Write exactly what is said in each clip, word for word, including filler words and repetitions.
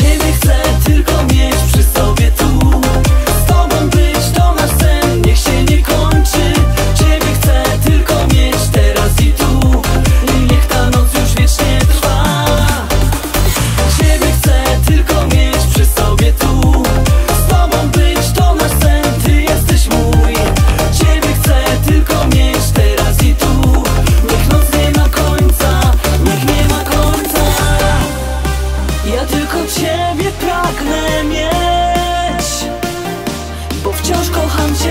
Ciebie chcę tylko mieć przy sobie tu. Z tobą być to nasz sen, niech się nie kończy. Ciebie chcę tylko mieć teraz i tu. I niech ta noc już wiecznie trwa. Ciebie chcę tylko mieć przy sobie tu. Z tobą być to nasz sen, ty jesteś mój. Ciebie chcę tylko mieć teraz i tu. Niech noc nie ma końca, niech nie ma końca. Ja tylko ciebie pragnę mieć, bo wciąż kocham cię.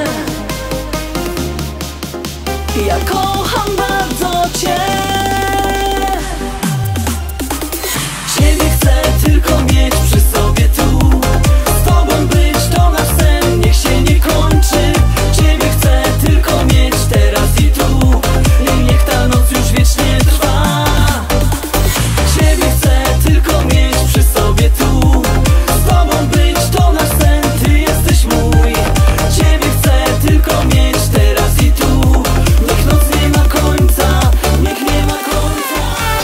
Ja kocham bardzo cię. Ciebie chcę tylko mieć przy sobie tu. Z tobą być to nasz sen, niech się nie kończy. Ciebie chcę tylko mieć teraz i tu. I niech ta noc już wiecznie trwa. Ciebie chcę tylko mieć przy sobie tu. Z tobą być to nasz sen, ty jesteś mój. Ciebie chcę tylko mieć teraz i tu. Niech noc nie ma końca, niech nie ma końca.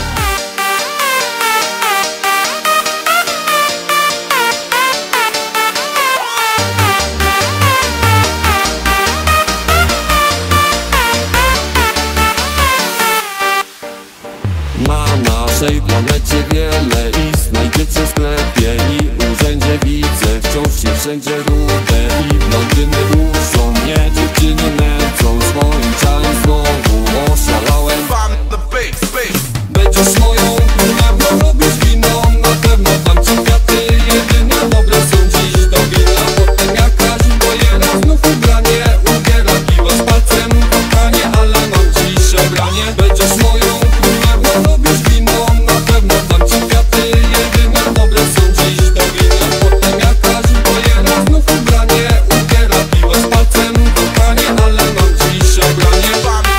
Na naszej planecie wiele istnień znajdziecie w sklepie i urzędzie widzę. Wciąż się wszędzie rudę i blondyny ruszą mnie. Dziewczyny nęcą swoim ciałem, znowu oszalałem. Będziesz moją królewną, lubisz wino, na pewno dam ci kwiaty. Jedynie dobre są dziś do wina. Potem jakaś bojera, znów ubranie ubiera, piła z palcem, kochanie, ale mam dziś przebranie. Będziesz moją królewną, lubisz wino, na pewno dam ci kwiaty. Jedynie dobre są dziś do wina. Potem jakaś bojera, znów ubranie ubiera, piła z palcem, kochanie, ale mam dziś przebranie.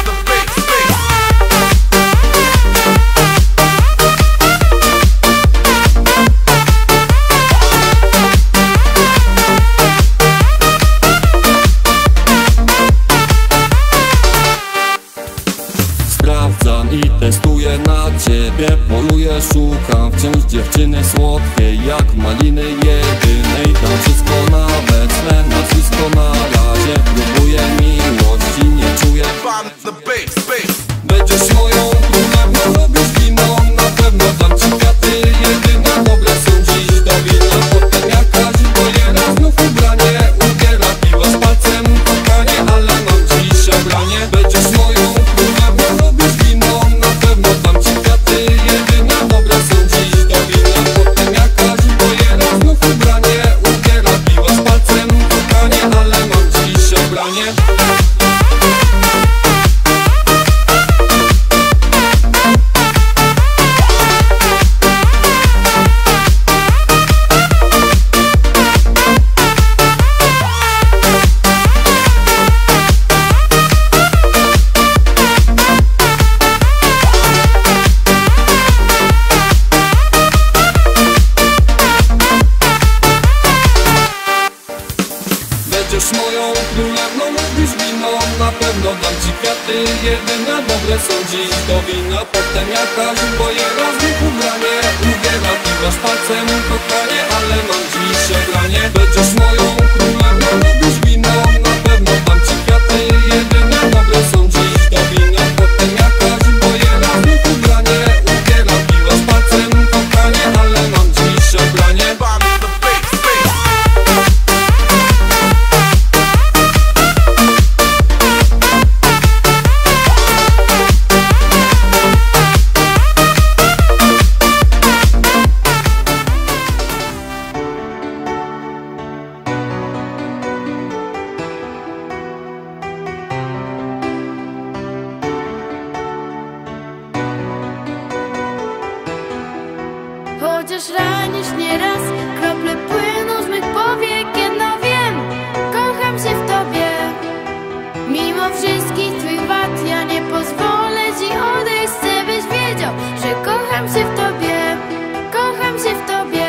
Sprawdzam i testuję na ciebie, poluję, szukam wciąż dziewczyny słodkiej jak maliny jedynej. Dam wszystko nawet swe nazwisko na razie. Próbuję miłości, nie czuję. Będziesz moją królewną, lubisz wino, na pewno dam ci kwiaty. Jedyne dobre są dziś do wina. Potem jakaś bojera, znów ubranie ubiera, piła z palcem, kochanie, ale mam dziś przebranie. Będziesz moją królewną, lubisz wino, na pewno dam ci kwiaty. Jedyne dobre są dziś do wina. Potem jakaś bojera, znów ubranie ubiera, piła z palcem, kochanie, ale mam dziś przebranie. Będziesz moją królewną, lubisz wino, na pewno dam ci kwiaty. Jedyne dobre są dziś do wina. Potem jakaś bojera, znów ubranie ubiera, piwa z palcem, kochanie, ale mam dziś przebranie. Będziesz moją królewną, lubisz wino, na pewno dam ci kwiaty. Jedyne dobre są dziś do wina. Potem jakaś bojera, znów ubranie ubiera, piwa z palcem, kochanie, ale mam dziś przebranie. Chociaż ranisz nieraz, krople płyną z mych powiek. Jedno wiem, kocham się w tobie. Mimo wszystkich twych wad, ja nie pozwolę ci odejść. Chcę, byś wiedział, że kocham się w tobie. Kocham się w tobie.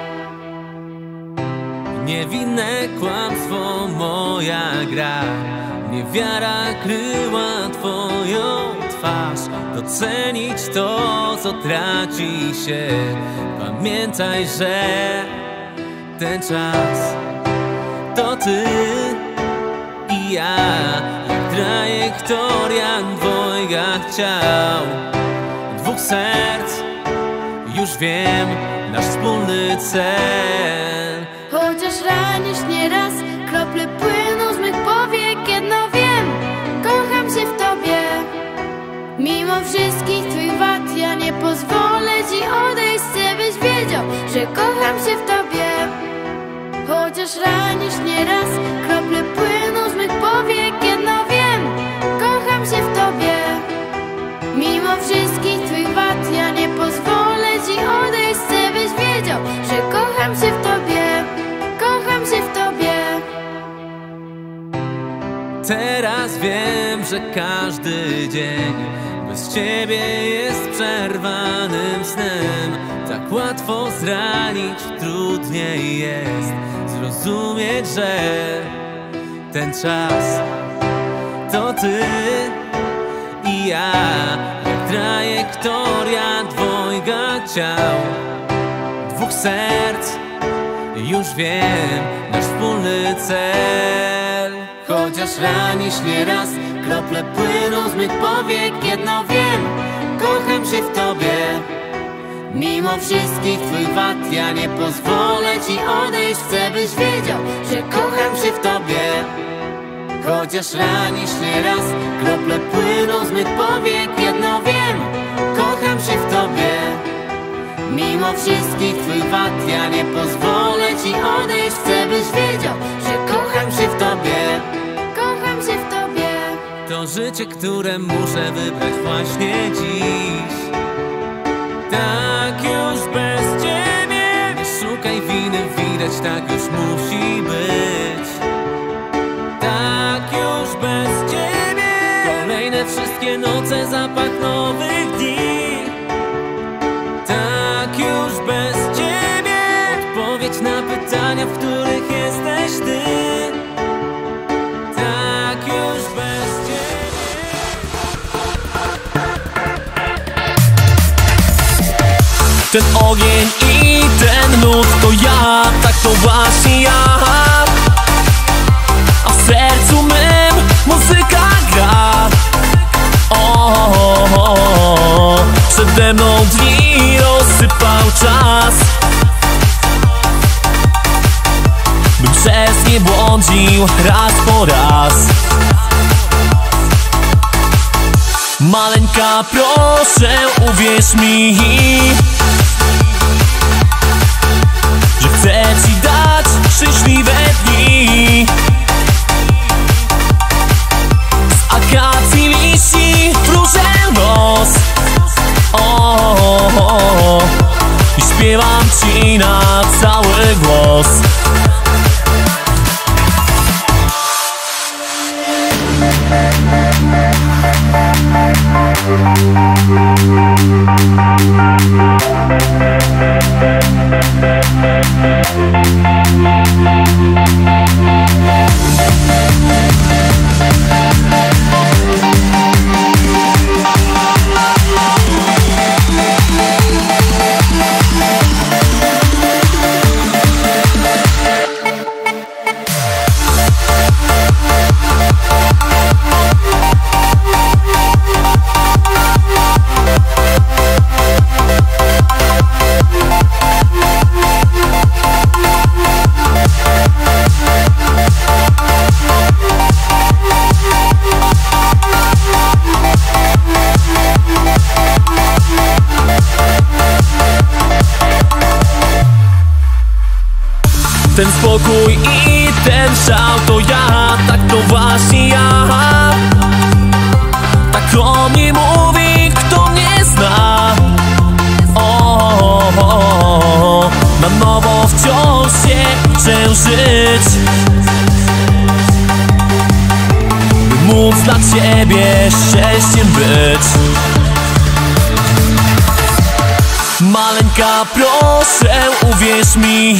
Niewinne kłamstwo, moja gra. Niewiara kryła twoją twarz. twarz, docenić to, co traci się. Pamiętaj, że ten czas to ty i ja, jak trajektoria dwojga ciał, dwóch serc. Już wiem, nasz wspólny cel. Chociaż ranisz nieraz, krople płyną z mych powiek. Jedno wiem, kocham się w tobie. Mimo wszystkich twych wad, ja nie pozwolę ci odejść. Chcę, byś wiedział, że kocham się w tobie. Chociaż ranisz nieraz, krople płyną z mych powiek. Jedno wiem, kocham się w tobie. Mimo wszystkich twych wad, ja nie pozwolę ci odejść. Chcę, byś wiedział, że kocham się w tobie. Kocham się w tobie. Teraz wiem, że każdy dzień bez ciebie jest przerwanym snem. Tak łatwo zranić, trudniej jest zrozumieć, że ten czas to ty i ja, jak trajektoria dwojga ciał, dwóch serc. Już wiem, nasz wspólny cel. Chociaż ranisz nieraz, krople płyną z mych powiek. Jedno wiem, kocham się w tobie. Mimo wszystkich twych wad, ja nie pozwolę ci odejść. Chcę, byś wiedział, że kocham się w tobie. Chociaż ranisz nieraz, krople płyną z mych powiek. Jedno wiem, kocham się w tobie. Mimo wszystkich twych wad, ja nie pozwolę ci odejść. Chcę, byś wiedział, że kocham się w tobie. Kocham się w tobie. To życie, które muszę wybrać właśnie dziś. Tak już bez ciebie. Nie szukaj winy, widać, tak już musi być. Tak już bez ciebie. Kolejne wszystkie noce, zapach nowych dni. Tak już bez ciebie. Odpowiedź na pytania, w których jesteś ty. Tak już bez ciebie. Ten ogień i ten lód to ja, tak to właśnie ja. A w sercu mym muzyka gra. O, o, o, przede mną dni rozsypał czas, bym przez nie błądził raz po raz. Maleńka, proszę, uwierz mi, że chcę ci dać szczęśliwe dni. Z akacji liści wróżę nos. O, o, o, i śpiewam ci na cały głos. Ten spokój i ten szał to ja, tak to właśnie ja. Tak o mnie mówi, kto mnie zna. O, o, o, na nowo wciąż się chcę żyć, by móc dla ciebie szczęściem być. Maleńka, proszę, uwierz mi,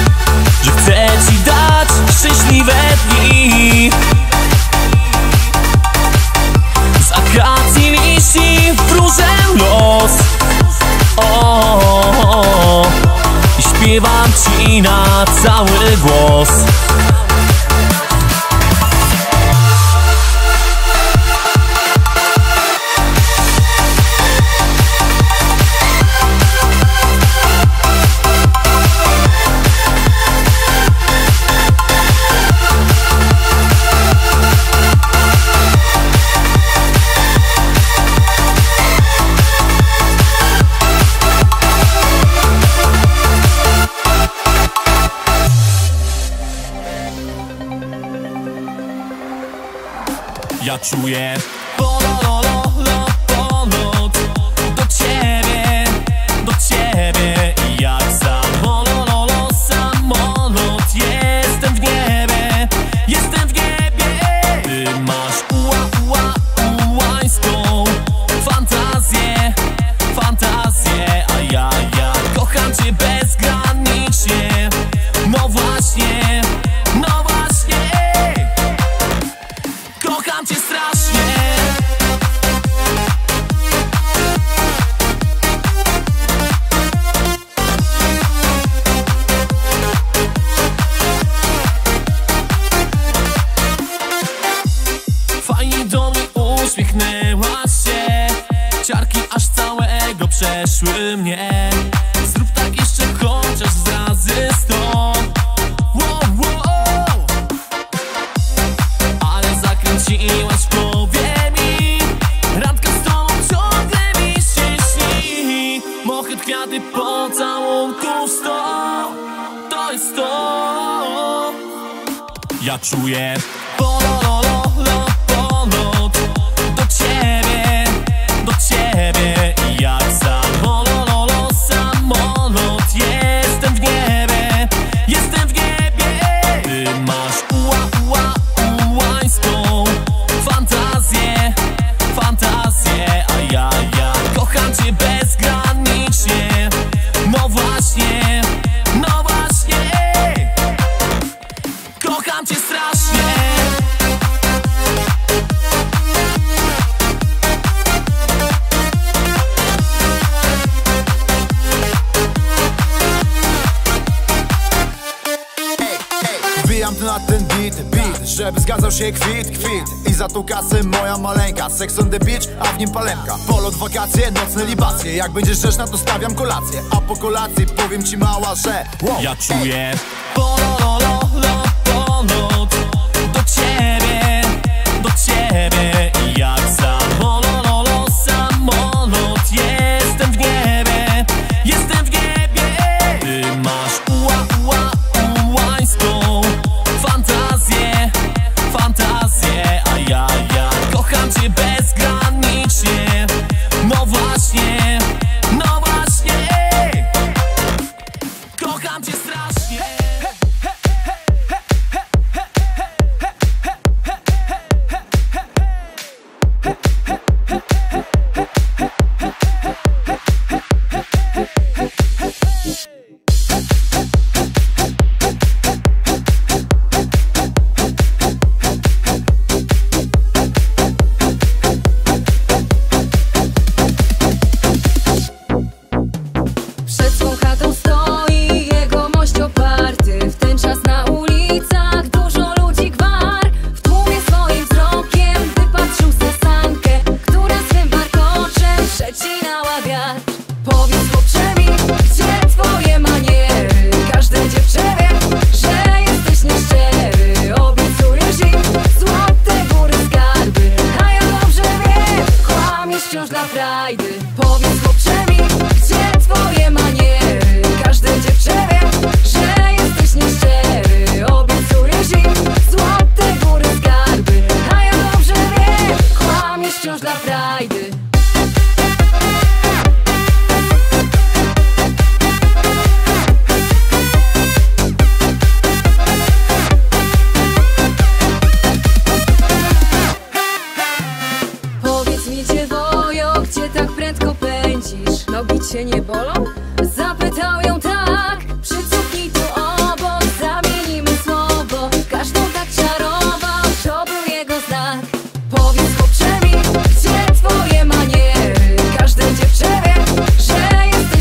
że chcę ci dać szczęśliwe dni. o, i śpiewam ci na cały głos. Ja czuję polololo, polot do ciebie, do ciebie. I jak samololo, samolot. Jestem w niebie, jestem w niebie. Ty masz ua, ua, ułańską fantazję, fantazję. A ja, ja kocham cię bezgranicznie. No właśnie, no właśnie. Kocham cię strasznie. Fajnie do mnie uśmiechnęłaś się. Ciarki aż całego przeszły mnie. Zrób tak jeszcze chociaż z razy sto. Wow, wow. Ale zakręciłaś w głowie mi. Randka z tobą ciągle mi się śni. Mochy, kwiaty, pocałunków sto. To jest to. Ja czuję polololo, polot do ciebie, do ciebie. I jak samololo, samolot. Jestem w niebie, jestem w niebie. Ty masz ua, ua, ułańską fantazję, fantazję. A ja, ja kocham cię bezgranicznie. No właśnie, no właśnie. Kocham cię strasznie. Wbijam tu na ten beat, beat, żeby zgadzał się kwit, kwit. I za tą kasę moja maleńka. Sex on the beach, a w nim palemka. Polot, wakacje, nocne libacje. Jak będziesz grzeczna, to stawiam kolację. A po kolacji powiem ci mała, że wow. Ja czuję polololo, polot do ciebie, do ciebie. I jak samololo, samolot. Jestem w niebie, jestem w niebie. Ty masz ua, ua, ułańską fantazję, fantazję. A ja, ja kocham cię bezgranicznie. No właśnie, no właśnie. Kocham cię strasznie. Przed swą chatą stoi jego mość oparty. W ten czas na ulicach dużo ludzi gwar. W tłumie swoim wzrokiem wypatrzył sesankę, która swym warkoczem przecinała wiatr. Powiedz chłopcze mi, gdzie twoje maniery? Każde dziewczę wie, że jesteś nieszczery. Obiecujesz im złote góry, skarby, a ja dobrze wiem, kłamiesz wciąż dla frajdy. Powiedz chłopcze mi, gdzie twoje maniery? Każde dziewczę wie, że jesteś nieszczery. Obiecujesz im złote góry, skarby, a ja dobrze wiem, kłamiesz wciąż dla frajdy. Powiedz mi, dziewojo, gdzie tak prędko pędzisz? Nogi cię nie bolą? Zapytał ją tak. Przycupnij tu obok, zamienimy słowo. Każdą tak czarował, to był jego znak. Powiedz chłopcze mi, gdzie twoje maniery? Każde dziewczę wie, że jesteś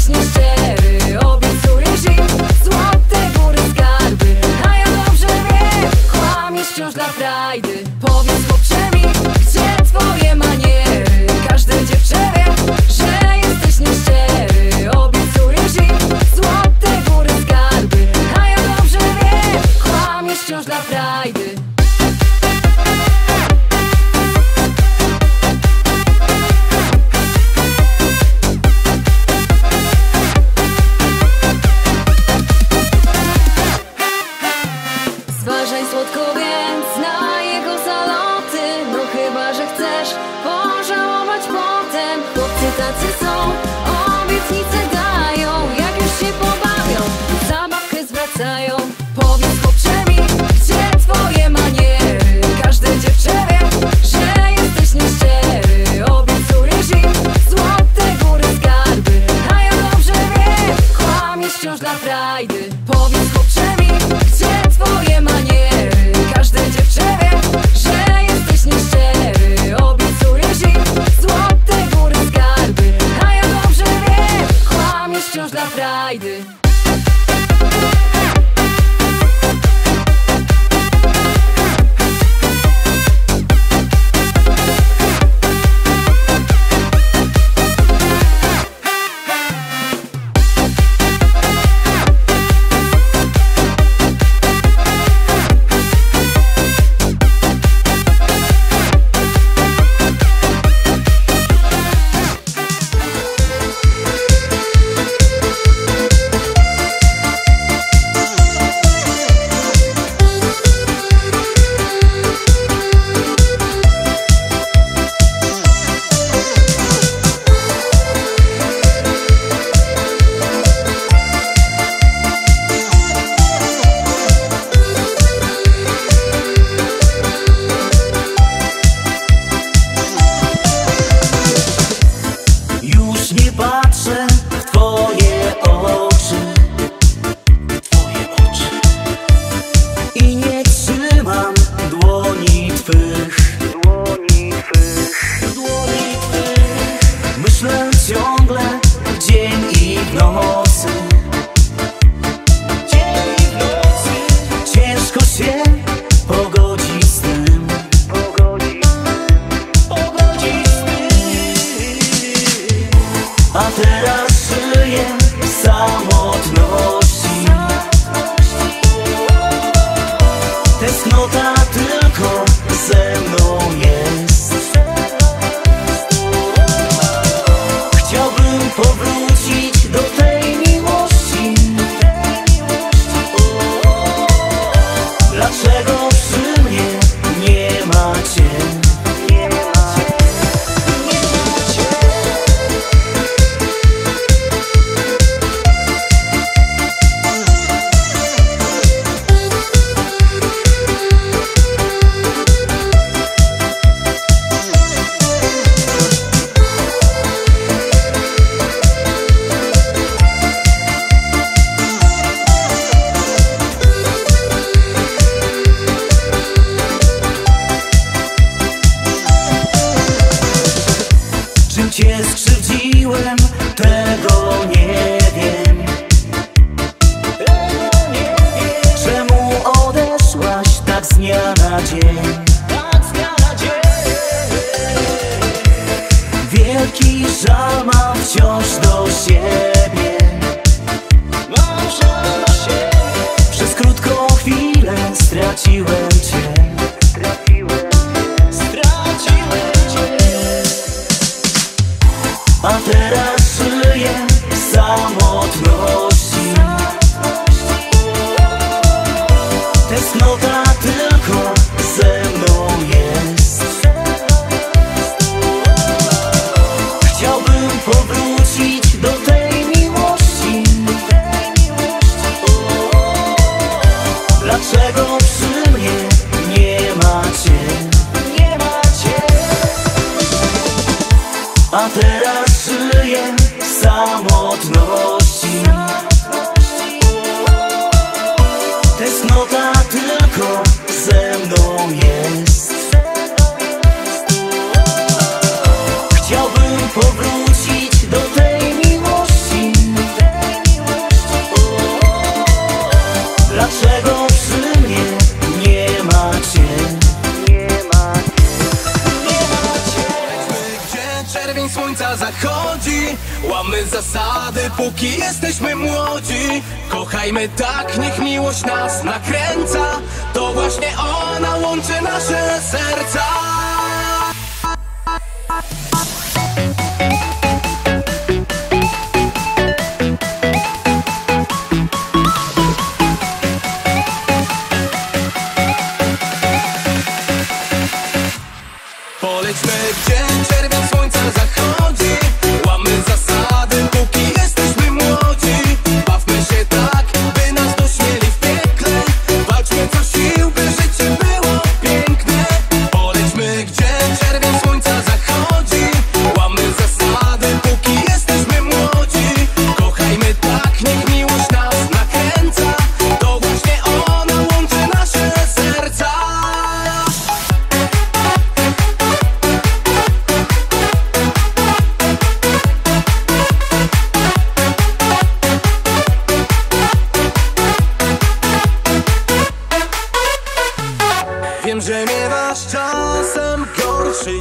wciąż dla frajdy. Powiedz chłopcze mi, gdzie twoje maniery? Każde dziewczę wie, że jesteś nieszczery. Obiecujesz im złote góry skarby, a ja dobrze wiem, kłamiesz wciąż dla frajdy.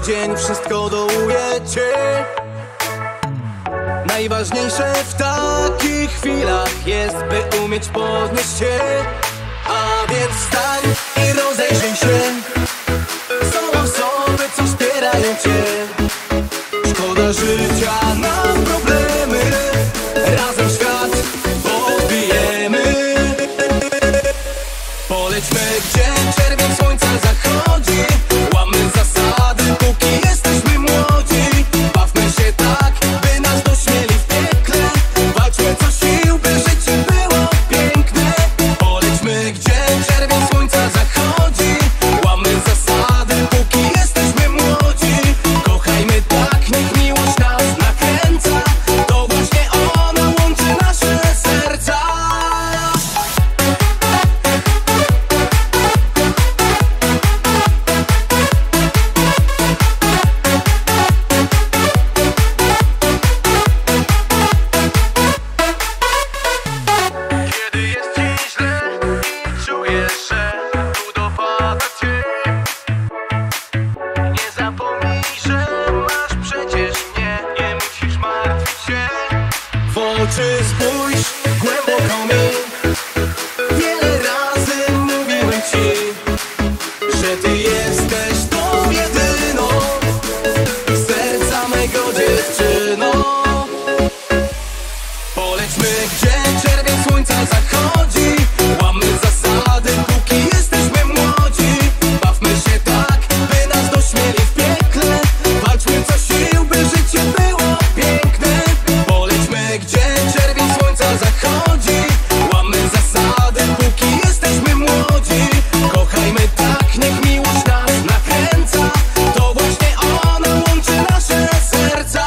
dzień wszystko dołujecie. Najważniejsze w takich chwilach jest, by umieć podnieść się. A więc wstań i rozejrzyj się. Są osoby, co wspierają cię. Szkoda życia, nam problemy. Razem świat odbijemy. Polećmy, gdzie czerwień słońca zachodzi. Łamy zasady, póki jesteśmy młodzi. Bawmy się tak, by nas dośmieli w piekle. Walczmy co sił, by życie było piękne. Polećmy, gdzie czerwień słońca zachodzi. Łamy zasady, póki jesteśmy młodzi. Kochajmy tak, niech miłość nas nakręca. To właśnie ona łączy nasze serca. Kiedy jest ci źle i czujesz, że tu dopada cię, nie zapomnij, że masz przecież mnie. Nie musisz martwić się. W oczy spójrz głęboko mi. Wiele razy mówiłem ci, że ty jesteś tą jedyną serca mego dziewczyną. Polećmy, gdzie czerwień słońca zachodzi. Łamy zasady, póki jesteśmy młodzi. Bawmy się tak, by nas dośmieli w piekle. Walczmy co sił, by życie było piękne. Polećmy, gdzie czerwień słońca zachodzi. Łamy zasady, póki jesteśmy młodzi. Kochajmy tak, niech miłość nas nakręca. To właśnie ona łączy nasze serca.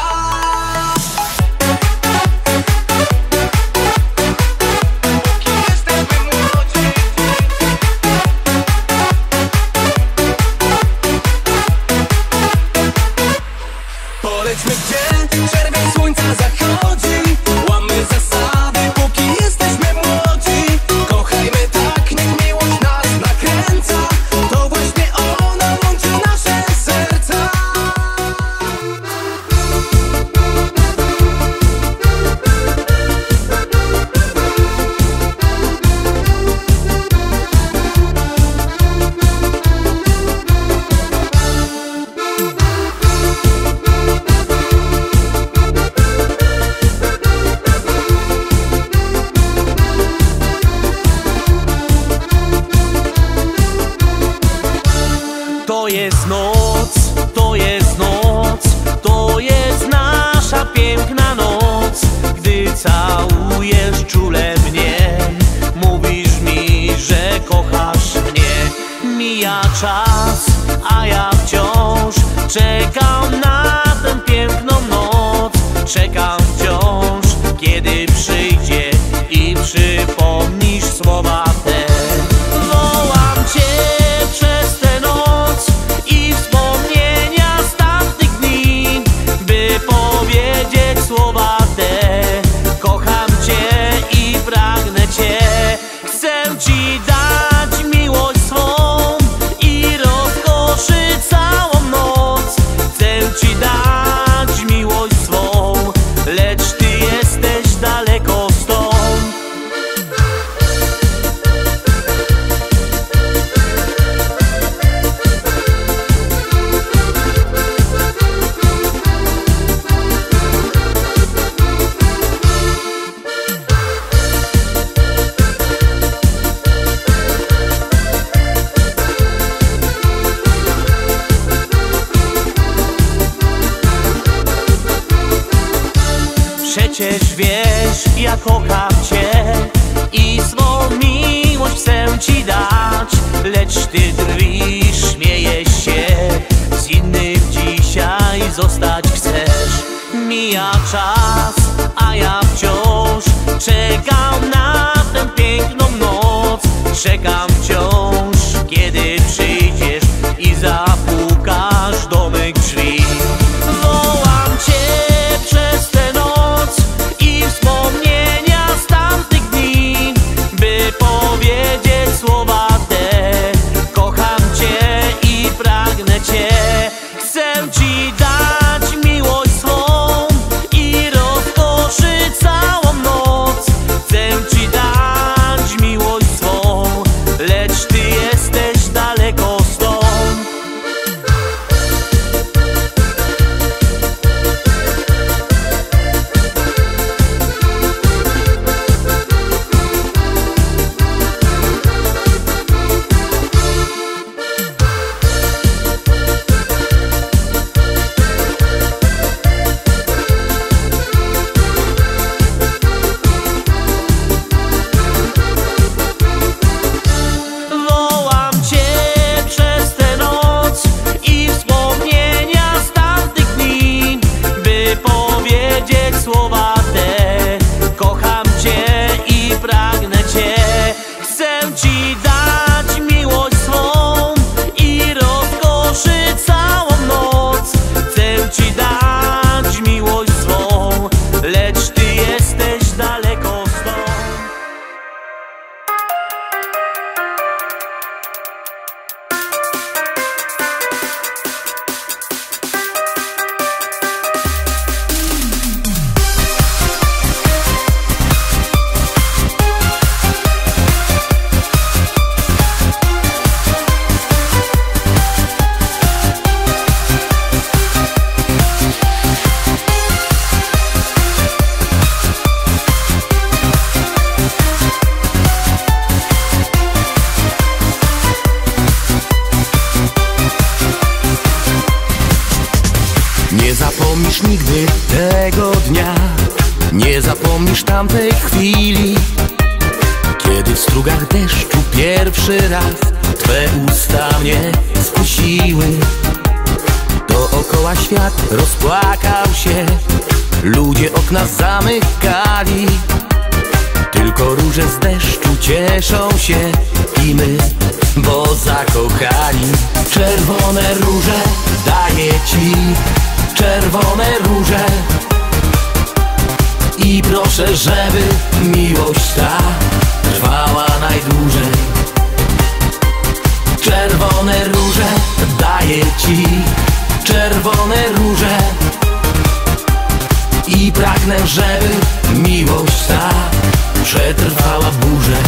Polećmy, gdzie czerwień słońca zachodzi. Łamy zasady, póki jesteśmy młodzi. Kochajmy tak, niech miłość nas nakręca. To właśnie ona łączy nasze serca. To jest noc, to jest noc, to jest nasza piękna noc. Gdy całujesz czule mnie, mówisz mi, że kochasz mnie. Mija czas, a ja wciąż czekam na tę piękną noc. Czekam wciąż, kiedy przyjdzie i przypomnisz słowa te. Wołam cię przez tę noc i wspomnienia z tamtych dni, by powiedzieć słowa te. Kocham cię i pragnę cię. Chcę ci dać miłość swą i rozkoszy całą noc. Chcę ci dać miłość swą, lecz ty jesteś daleko stąd. Przecież wiesz, ja kocham cię i swą miłość chcę ci dać. Lecz ty drwisz, śmiejesz się, z innym dzisiaj zostać chcesz. Mija czas, a ja wciąż czekam na tę piękną noc. Czekam wciąż, kiedy przyjdziesz i zapukasz do mych drzwi. Wołam cię przez tę noc i wspomnienia z niż tamtej chwili, kiedy w strugach deszczu pierwszy raz Twe usta mnie skusiły. Dookoła świat rozpłakał się, ludzie okna zamykali, tylko róże z deszczu cieszą się i my, bo zakochani. Czerwone róże daję Ci, czerwone róże, i proszę, żeby miłość ta trwała najdłużej. Czerwone róże daję Ci, czerwone róże, i pragnę, żeby miłość ta przetrwała burzę.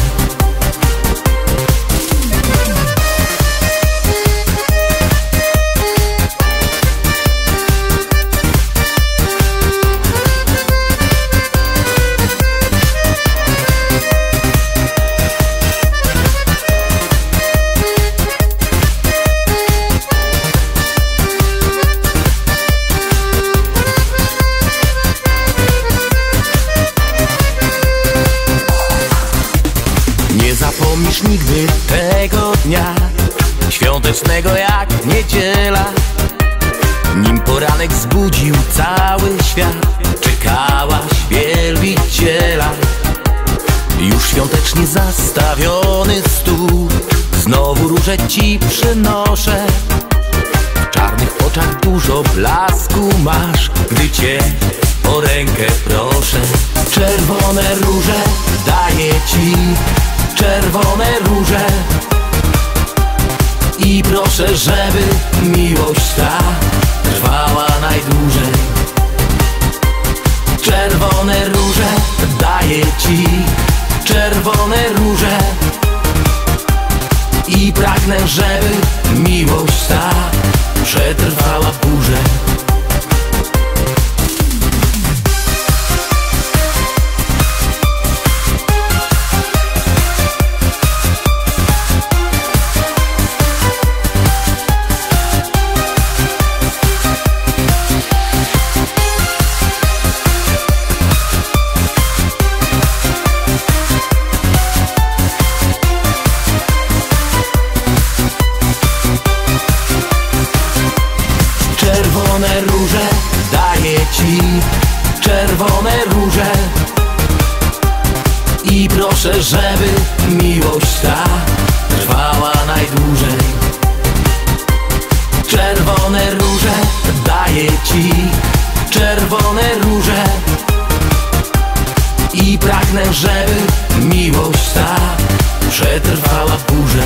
Nigdy tego dnia świątecznego jak niedziela, nim poranek zbudził cały świat, czekałaś wielbiciela. Już świątecznie zastawiony stół, znowu róże Ci przynoszę. W czarnych oczach dużo blasku masz, gdy Cię o rękę proszę. Czerwone róże daję Ci, czerwone róże, i proszę, żeby miłość ta trwała najdłużej. Czerwone róże daję Ci, czerwone róże, i pragnę, żeby miłość ta przetrwała burzę. Czerwone róże daję Ci, czerwone róże, i proszę, żeby miłość ta trwała najdłużej. Czerwone róże daję Ci, czerwone róże, i pragnę, żeby miłość ta przetrwała burzę.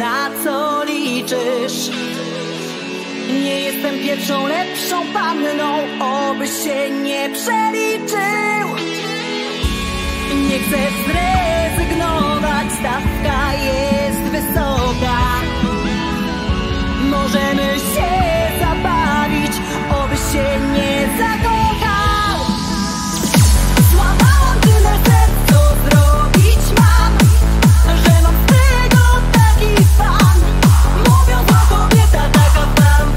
na co liczysz. Nie jestem pierwszą, lepszą panną, obyś się nie przeliczył. Nie chcę zrezygnować, stawka jest wysoka. Możemy się zabawić, obyś się nie zakochał. Złamałam tyle serc, co zrobić mam, że mam z tego taki fan. Mówią, zła kobieta, taka fam,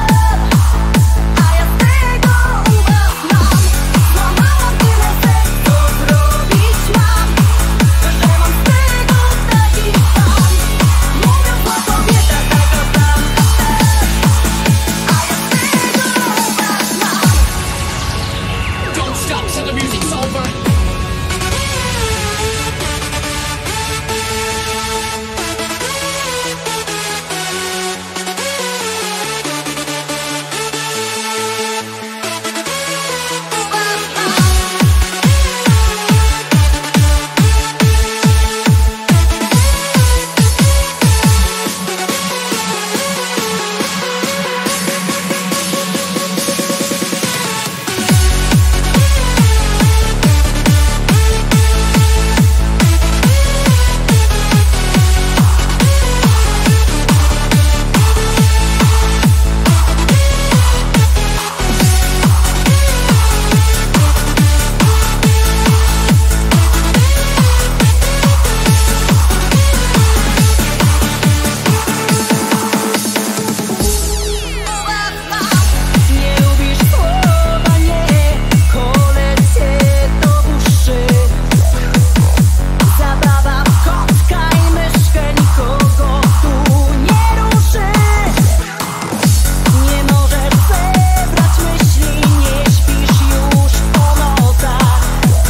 a ja z tego u was mam. Złamałam tyle serc, co zrobić mam, że mam z tego taki fan. Mówią, zła kobieta, taka fam, a ja z tego u was mam. Don't stop till the music's over. Nie lubisz słowa nie, kole cię do uszy. Zabawa w kotka i myszkę, nikogo tu nie ruszy. Nie możesz zebrać myśli, nie śpisz już po nocach.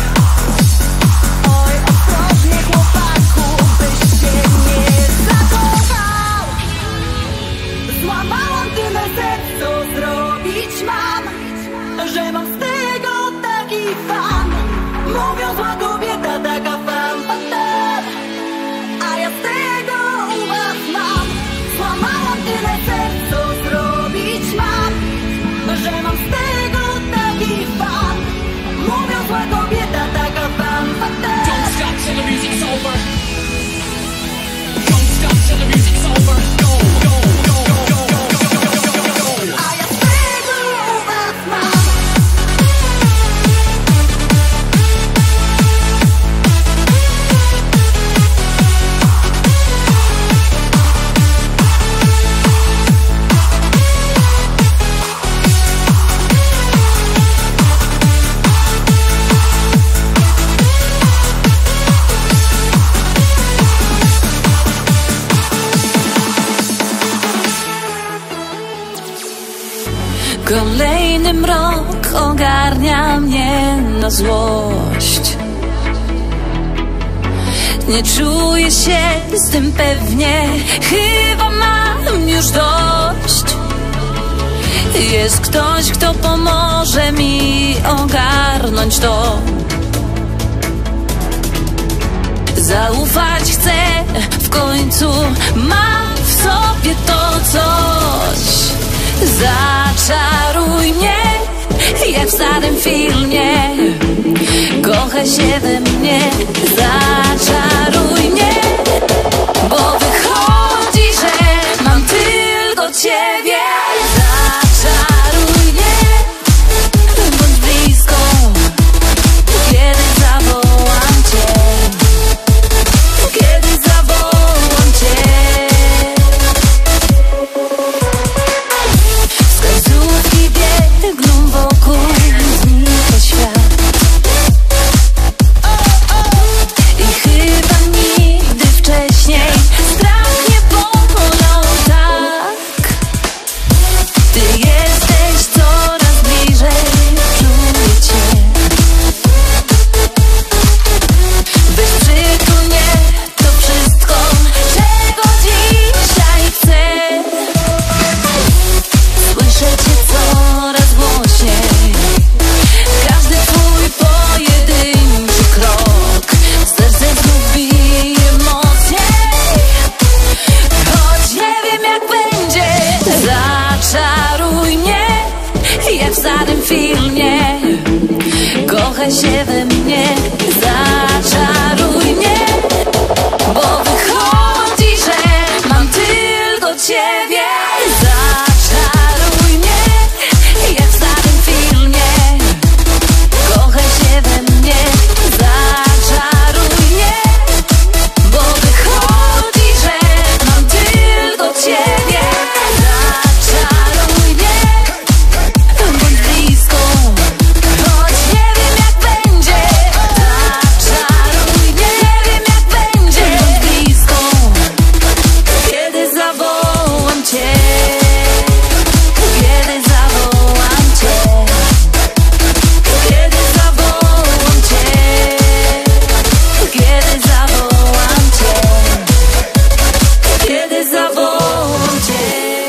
Oj, ostrożnie chłopaku, byś się nie zakochał. Złamałam tyle serc, co zrobić mam, że mam z tego taki fan. Mówią, zła kobieta, taka fam, fatal, a ja z tego u was mam. Złamałam tyle serc, co zrobić mam, że mam z tego taki fan. Mówią, zła kobieta, taka fam, fatal. Don't stop till the music's over. Don't stop till the music's over. Go, go, go, go, go, go, go, go, go, go. A ja z tego u was mam. Kolejny mrok ogarnia mnie na złość. Nie czuję się z tym pewnie, chyba mam już dość. Jest ktoś, kto pomoże mi ogarnąć to. Zaufać chcę, w końcu mam w sobie to coś. Zaczaruj mnie, jak w starym filmie. Kochaj się we mnie, zaczaruj mnie, bo wychodzi, że mam tylko ciebie. Zaczaruj mnie, bądź blisko, kiedy zawołam cię. Kiedy zawołam cię. Wskazówki biegną wokół, znika świat. I chyba nikt Zaczaruj mnie, jak w starym filmie. Kochaj się we mnie. Zaczaruj mnie, bo wychodzi, że mam tylko ciebie. Zaczaruj mnie, jak w starym filmie. Kochaj się we mnie. Zaczaruj mnie, bo wychodzi, że mam tylko ciebie. Zaczaruj mnie, bądź blisko, choć nie wiem jak będzie. Zaczaruj mnie, nie wiem jak będzie. Bądź blisko, kiedy zawołam cię. Kiedy zawołam cię. Kiedy zawołam cię. Kiedy zawołam cię. Kiedy zawołam cię.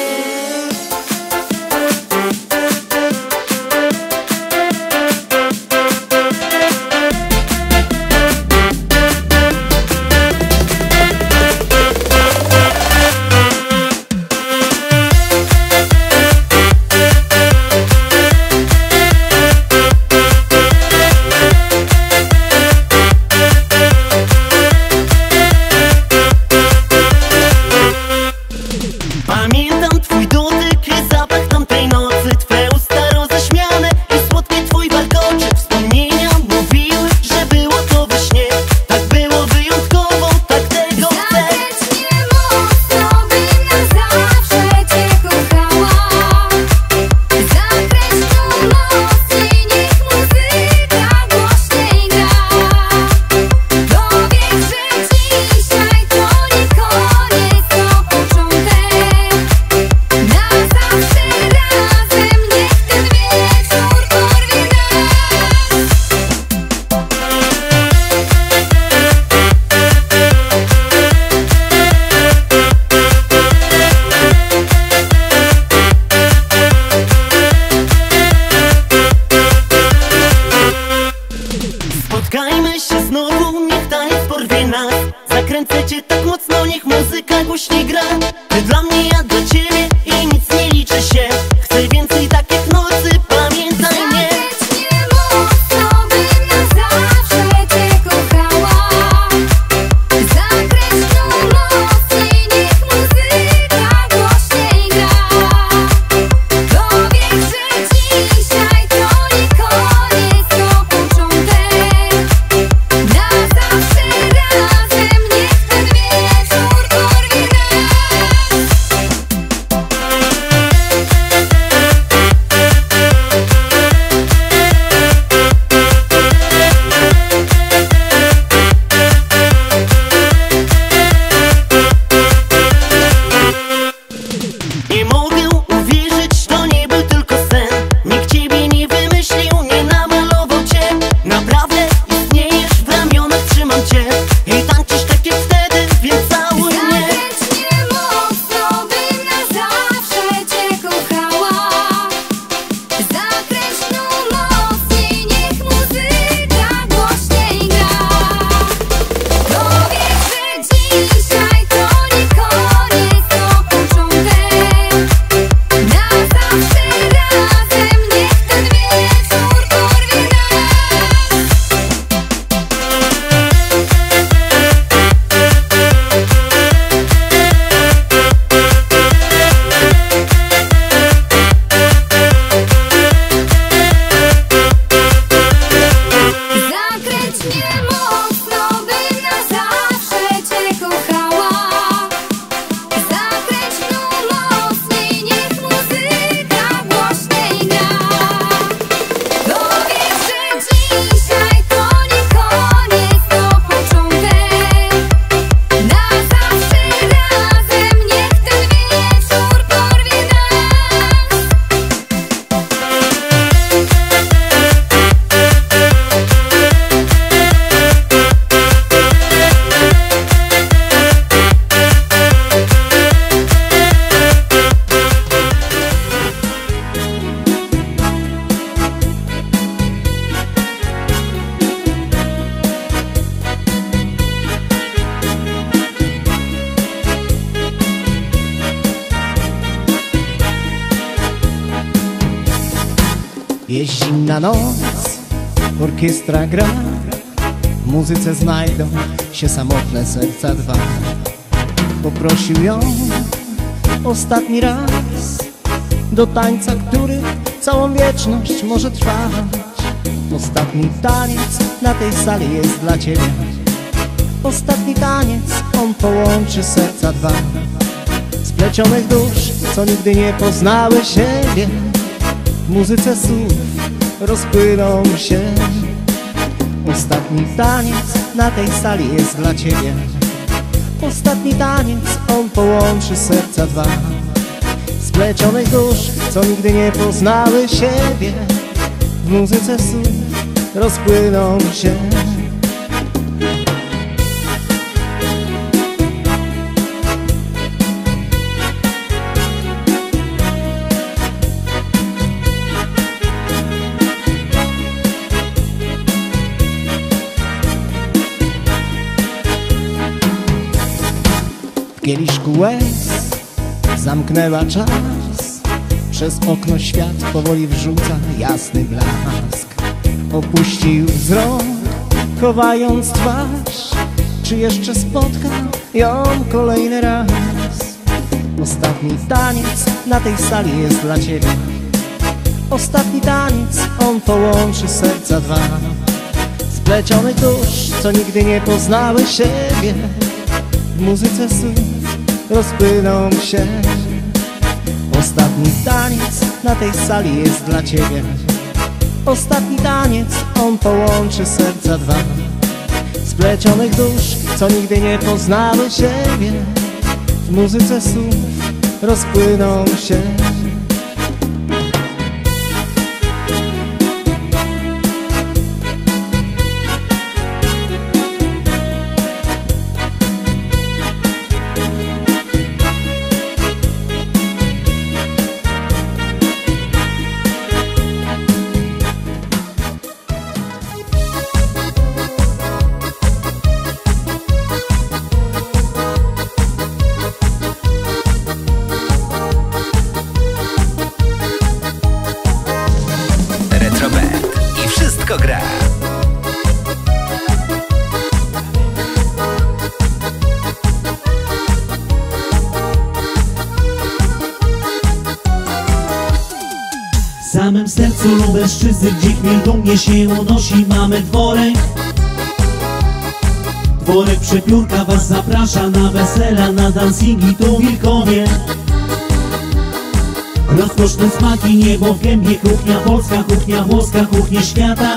Pamiętam twój dotyk i zapach tamtej nocy. Twe usta roześmiane i słodki twój warkoczyk. Wspomnienia mówiły, że było to we śnie. Tak było wyjątkowo, tak tego chcę. Zakręć mnie mocno, bym na zawsze cię kochała. Zakręć tu mocniej, niech muzyka głośniej gra. Powiedz, że dzisiaj to nie koniec, to początek. Na zawsze razem, niech ten wieczór porwie nas. Spotkajmy się znowu, niech taniec porwie nas. Zakręcę cię tak mocno, niech muzyka głośniej gra. Ty dla mnie, ja dla ciebie i nic nie liczy się. Chcę więcej takich nocy, pamiętaj mnie. Zakręć mnie mocno, bym na zawsze cię kochała. Zakręć tu mocniej, niech muzyka głośniej gra. Powiedz, że dzisiaj to nie koniec, to początek. Na zawsze razem, niech ten wieczór porwie nas. Jest zimna noc, orkiestra gra, w muzyce znajdą się samotne serca dwa. Poprosił ją ostatni raz do tańca, który całą wieczność może trwać. Ostatni taniec na tej sali jest dla ciebie. Ostatni taniec, on połączy serca dwa, splecionych dusz, co nigdy nie poznały siebie. W muzyce słów rozpłyną się. Ostatni taniec na tej sali jest dla ciebie. Ostatni taniec, on połączy serca dwa, splecionych dusz, co nigdy nie poznały siebie. W muzyce słów rozpłyną się. W kieliszku łez zamknęła czas, przez okno świat powoli wrzuca jasny blask. Opuścił wzrok, chowając twarz, czy jeszcze spotka ją kolejny raz. Ostatni taniec na tej sali jest dla ciebie. Ostatni taniec, on połączy serca dwa, splecionych dusz, co nigdy nie poznały siebie. W muzyce słów rozpłyną się. Ostatni taniec na tej sali jest dla ciebie. Ostatni taniec, on połączy serca dwa, splecionych dusz, co nigdy nie poznały siebie. W muzyce słów rozpłyną się. I wszystko gra. W samym sercu Lubelszczyzny, gdzie chmiel dumnie się unosi, mamy dworek. Dworek Przepiórka was zaprasza na wesela, na dancingi tu w Wilkowie. Rozkoszne smaki, niebo w gębie, kuchnia polska, kuchnia włoska, kuchnia świata.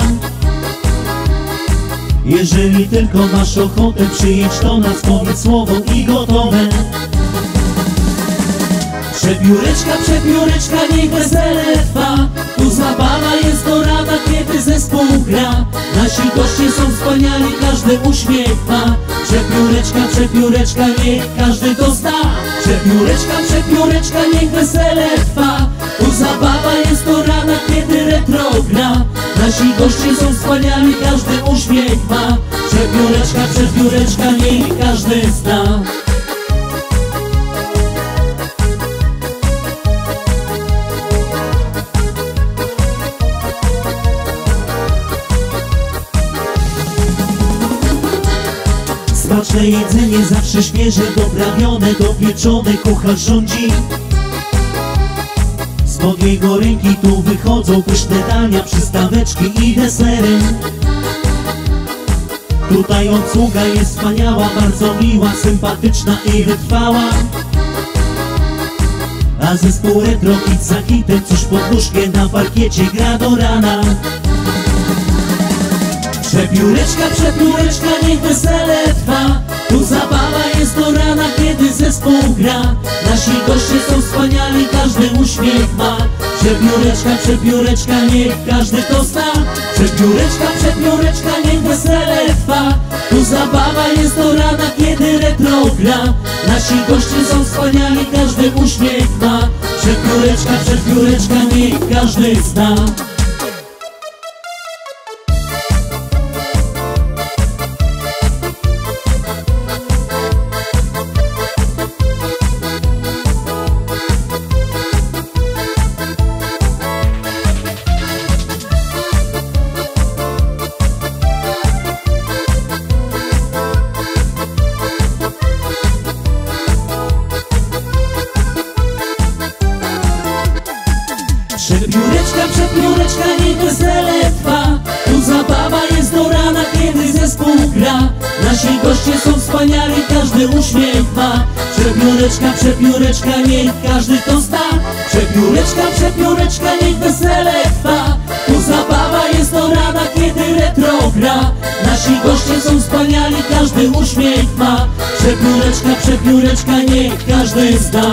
Jeżeli tylko masz ochotę, przyjedź do nas, powiedz słowo i gotowe. Przepióreczka, przepióreczka, niech wesele trwa. Tu zabawa jest do rana, kiedy zespół gra. Nasi goście są wspaniali, każdy uśmiech ma. Przepióreczka, przepióreczka, niech każdy to zna. Przepióreczka, przepióreczka, niech wesele trwa. Tu zabawa jest do rana, kiedy retro gra. Nasi goście są wspaniali, każdy uśmiech ma. Przepióreczka, przepióreczka, niech każdy zna. Smaczne jedzenie, zawsze świeże, doprawione, dopieczone, kucharz rządzi. Z pod jego ręki tu wychodzą pyszne dania, przystaweczki i desery. Tutaj obsługa jest wspaniała, bardzo miła, sympatyczna i wytrwała. A zespół retro hit za hitem, cóż pod nóżkę na parkiecie gra do rana. Przepióreczka, przepióreczka, niech wesele trwa. Tu zabawa jest do rana, kiedy zespół gra. Nasi goście są wspaniali, każdy uśmiech ma. Przepióreczka, przepióreczka, niech każdy to zna. Przepióreczka, przepióreczka, niech wesele trwa. Tu zabawa jest do rana, kiedy retro gra. Nasi goście są wspaniali, każdy uśmiech ma. Przepióreczka, przepióreczka, niech każdy zna. Przepióreczka, niech wesele trwa. Tu zabawa jest do rana, kiedy zespół gra. Nasi goście są wspaniali, każdy uśmiech ma. Przepióreczka, przepióreczka, niech każdy to zna. Przepióreczka, przepióreczka, niech wesele trwa. Tu zabawa jest do rana, kiedy retro gra. Nasi goście są wspaniali, każdy uśmiech ma. Przepióreczka, przepióreczka, niech każdy zna.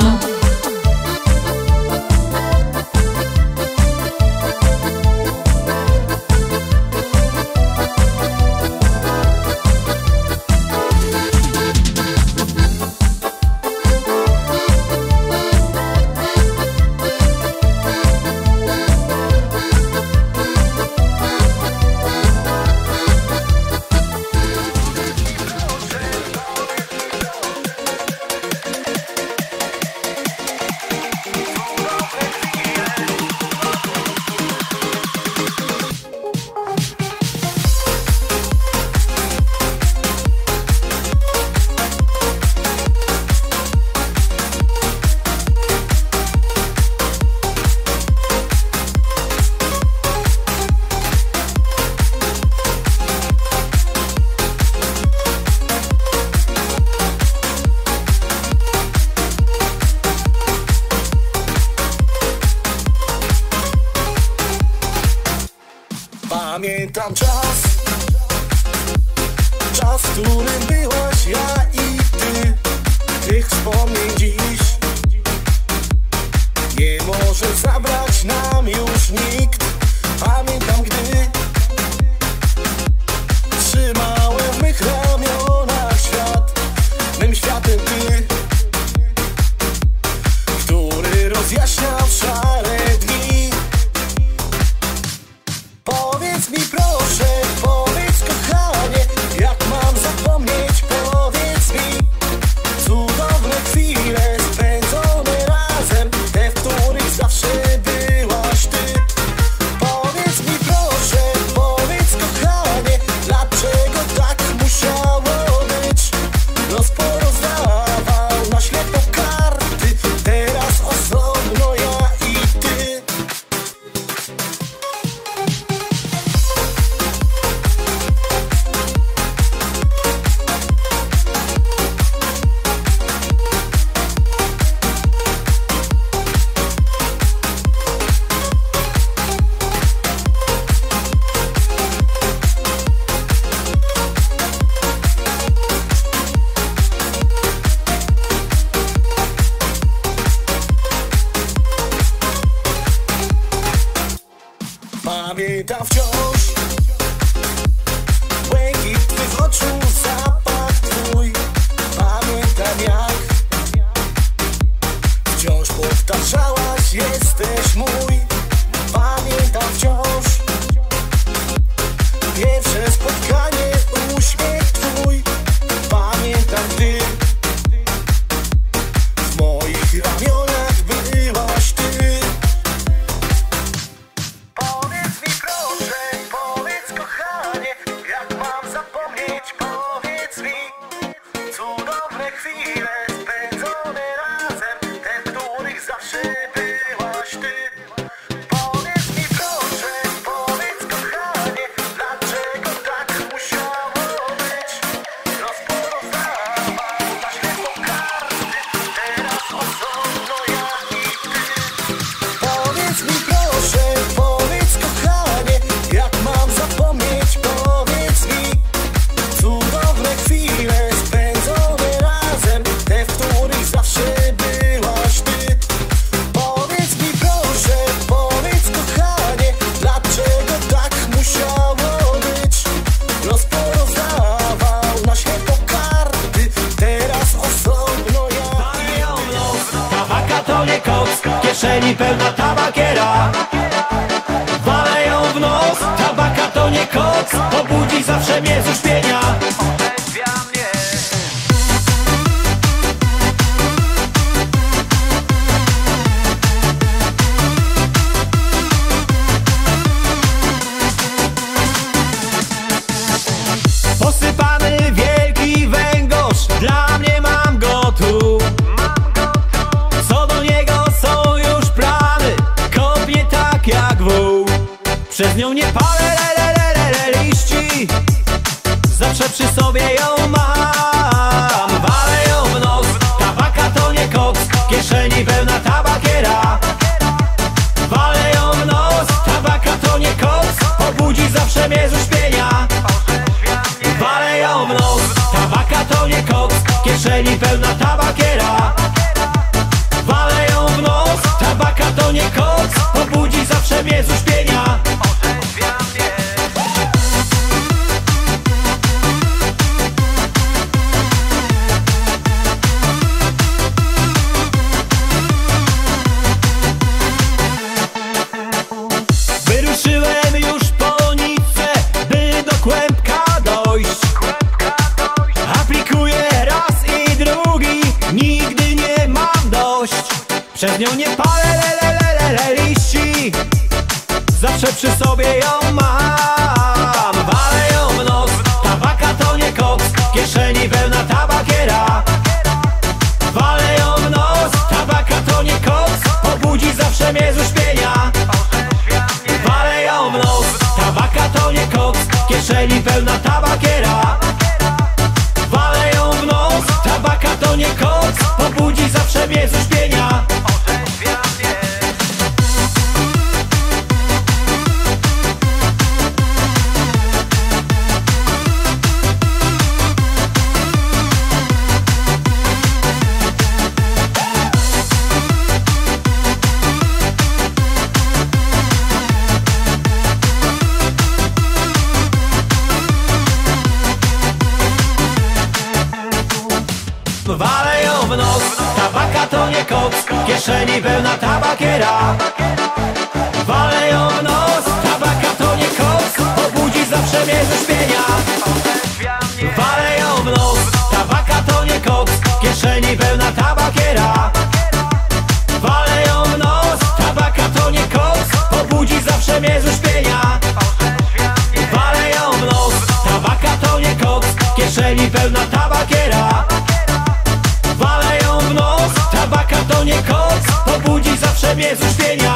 Pamiętam czas, czas, w którym byłaś ja i ty. Tych wspomnień dziś nie może zabrać nam już nikt. Pamiętam, gdy trzymałem w mych ramionach świat, mym światem ty, który rozjaśniał szare dni. Powiedz mi proszę, powiedz kochanie, jak mam zapomnieć, powiedz mi. Cudowne chwile spędzone razem, te, w których zawsze byłaś ty. Powiedz mi proszę, powiedz kochanie, dlaczego tak musiało być. Los porozdawał na ślepo karty, teraz osobno ja i ty. Pamiętam wciąż błękit twych oczu, zapach twój. Pamiętam, jak wciąż powtarzałaś, jesteś mój. Pamiętam wciąż pierwsze spotkanie, uśmiech twój. Pamiętam, gdy w moich ramionach byłaś ty. Powiedz mi proszę, powiedz kochanie, jak mam zapomnieć, powiedz mi. Cudowne chwile spędzone razem, te, w których zawsze byłaś ty. Powiedz mi proszę, powiedz kochanie, dlaczego tak musiało być. Los porozdawał na ślepo karty, teraz osobno ja i ty. Powiedz mi proszę, powiedz kochanie, jak mam zapomnieć, powiedz mi. Cudowne chwile spędzone razem, te, w których zawsze byłaś ty. Powiedz mi proszę, powiedz kochanie, dlaczego tak musiało być. Los porozdawał na ślepo karty, teraz osobno ja i ty. Tabaka to nie koks, w kieszeni pełna tabakiera. Walę ją w nos, tabaka to nie koks, pobudzi zawsze mnie z uśpienia. Posypany wielki węgorz, dla mnie mam go tu. Co do niego są już plany, kopnie tak jak wół. kieszeni pełna tabakiera. Walę ją w nos, tabaka to nie koks, obudzi zawsze mnie z uśpienia. Walę ją w nos, tabaka to nie koks, kieszeni pełna tabakiera. Walę ją w nos, tabaka to nie koks, obudzi zawsze mnie z uśpienia. Wyruszyłem już po Nicę, by do Kłębka dojść. Aplikuję raz i drugi, nigdy nie mam dość. Przez nią nie palę le, le, le, le, le, liści, zawsze przy sobie ją mam. Walę ją w nos, tabaka to nie koks, kieszeni pełna tabakiera. Walę ją w nos, tabaka to nie koks, obudzi zawsze mnie z uśpienia. Walę ją w nos, tabaka to nie koks, kieszeni pełna tabakiera. Walę ją w nos, tabaka to nie koks, obudzi zawsze mnie z uśpienia. Walę ją w nos, tabaka to nie koks, kieszeni pełna tabakiera. Walę ją w nos, tabaka to nie koks, obudzi zawsze mnie z uśpienia. Walę ją w nos, tabaka to nie koks, kieszeni pełna tabakiera. Walę ją w nos, tabaka to nie koks, obudzi zawsze mnie z uśpienia. Walę ją w nos, tabaka to nie koks, kieszeni pełna tabakiera. Walę ją w nos, tabaka to nie koks, obudzi zawsze mnie z uśpienia.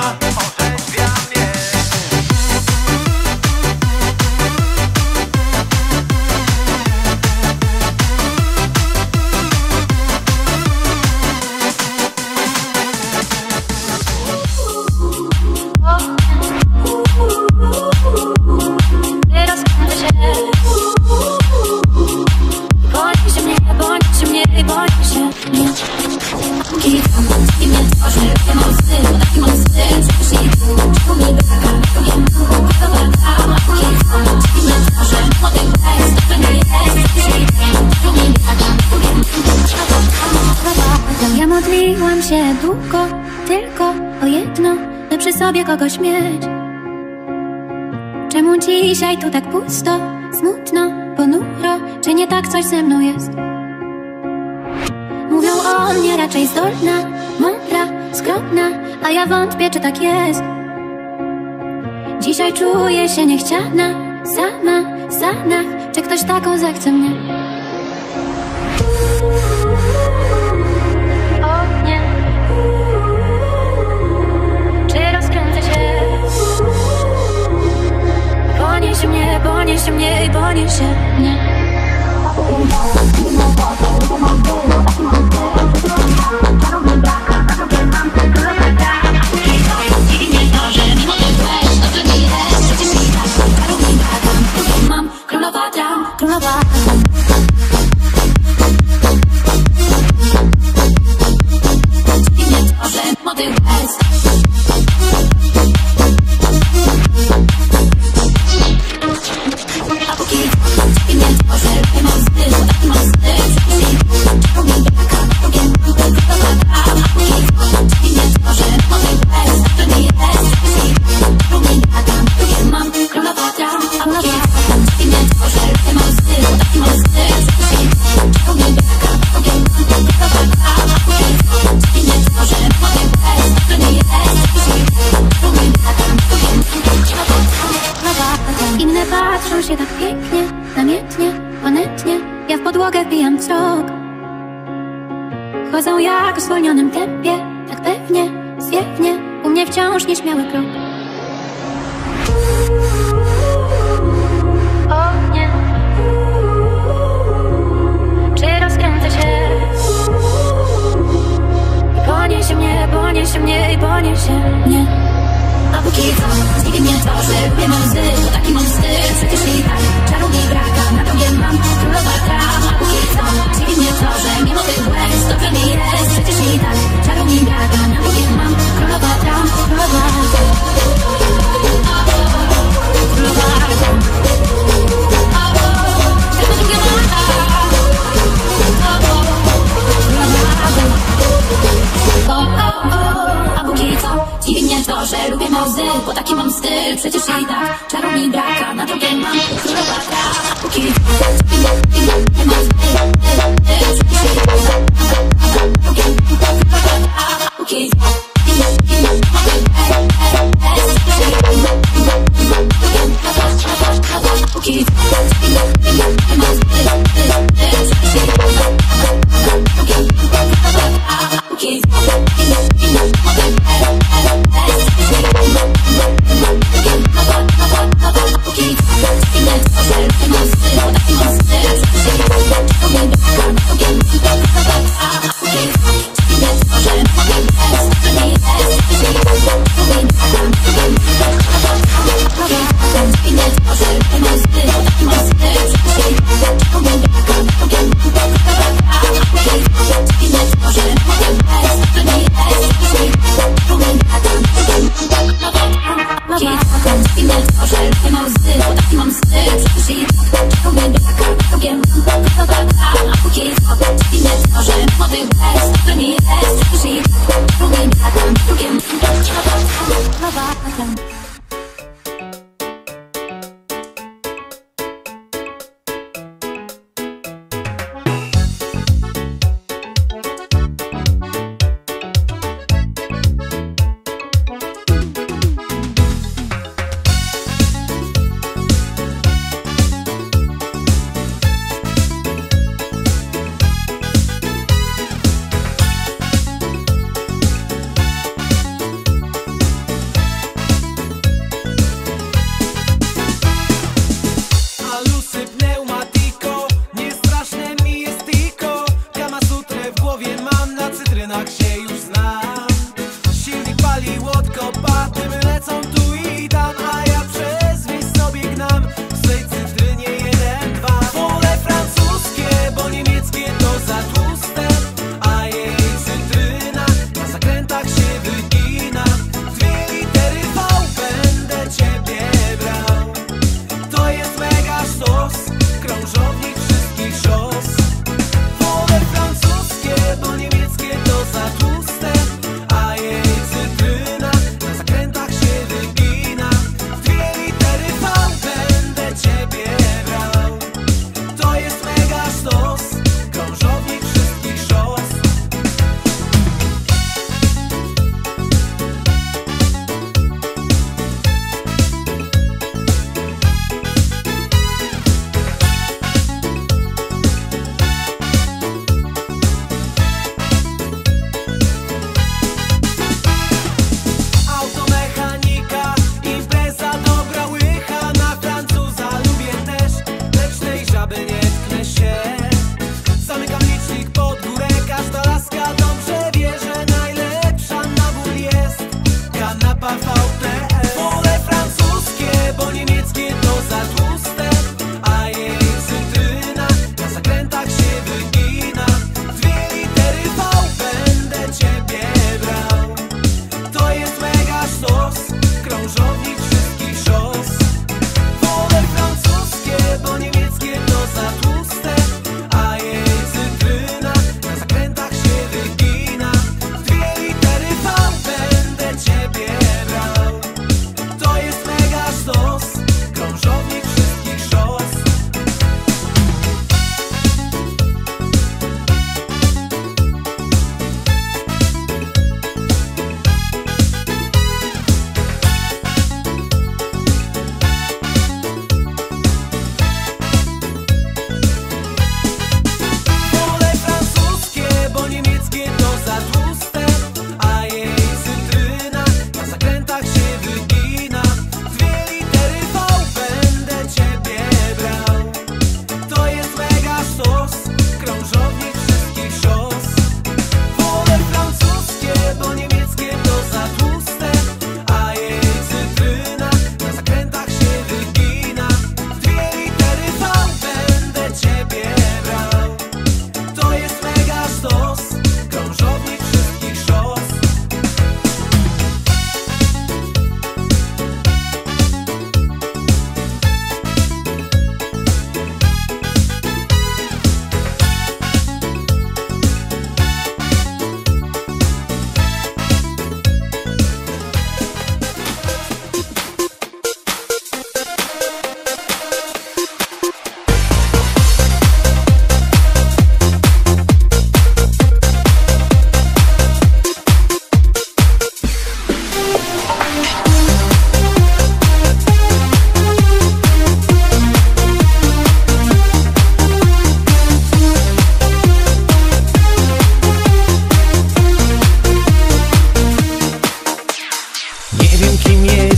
Ja modliłam się długo, tylko o jedno, by przy sobie kogoś mieć. Czemu dzisiaj tu tak pusto, smutno, ponuro? Czy nie tak coś ze mną jest? Mówią o mnie raczej zdolna, mądra, skromna, a ja wątpię, czy tak jest. Dzisiaj czuję się niechciana, sama, w sanach. Czy ktoś taką zechce mnie? O nie. Czy rozkręcę się? Poniesie mnie, poniesie mnie i poniesie mnie. Mam królowa dram, królowa. Dziwnie to, że motyw jest. A póki dziwnie to, że ty mam styl, taki mam styl. Czemu mi braka, ogień, królowa dram. A póki dziwnie to, że motyw jest. To nie jest. Czemu mi braka, ogień, mam królowa dram. A póki dziwnie to, że ty mam styl, taki mam styl. Czemu mi braka, ogień, królowa dram. A póki dziwnie to, że motyw jest. To nie jest. Czemu mi braka, ogień, królowa dram. Inne patrzą się tak pięknie, namiętnie, ponętnie. Ja w podłogę wbijam wzrok. Chodzą jak w zwolnionym tempie, tak pewnie, zwiewnie. U mnie wciąż nieśmiały krok. O nie. Czy rozkręcę się? I poniesie mnie i poniesie mnie. A póki co, zdziwi mnie to, że lubię mam łzy, bo taki mam styl, przecież i tak czaru mi braka, na tobie mam królowa traw. A póki co, zdziwi mnie to, że mimo tych łez dobrze mi jest, przecież i tak czaru mi braka, na tobie mam królowa traw, królowa traw. A póki co, dziwi mnie to, że lubię małzy, bo taki mam styl, przecież i tak czaru mi braka, na drugie mam królowa traw. A póki co, dziwi mnie mam styl, przecież i tak a póki co,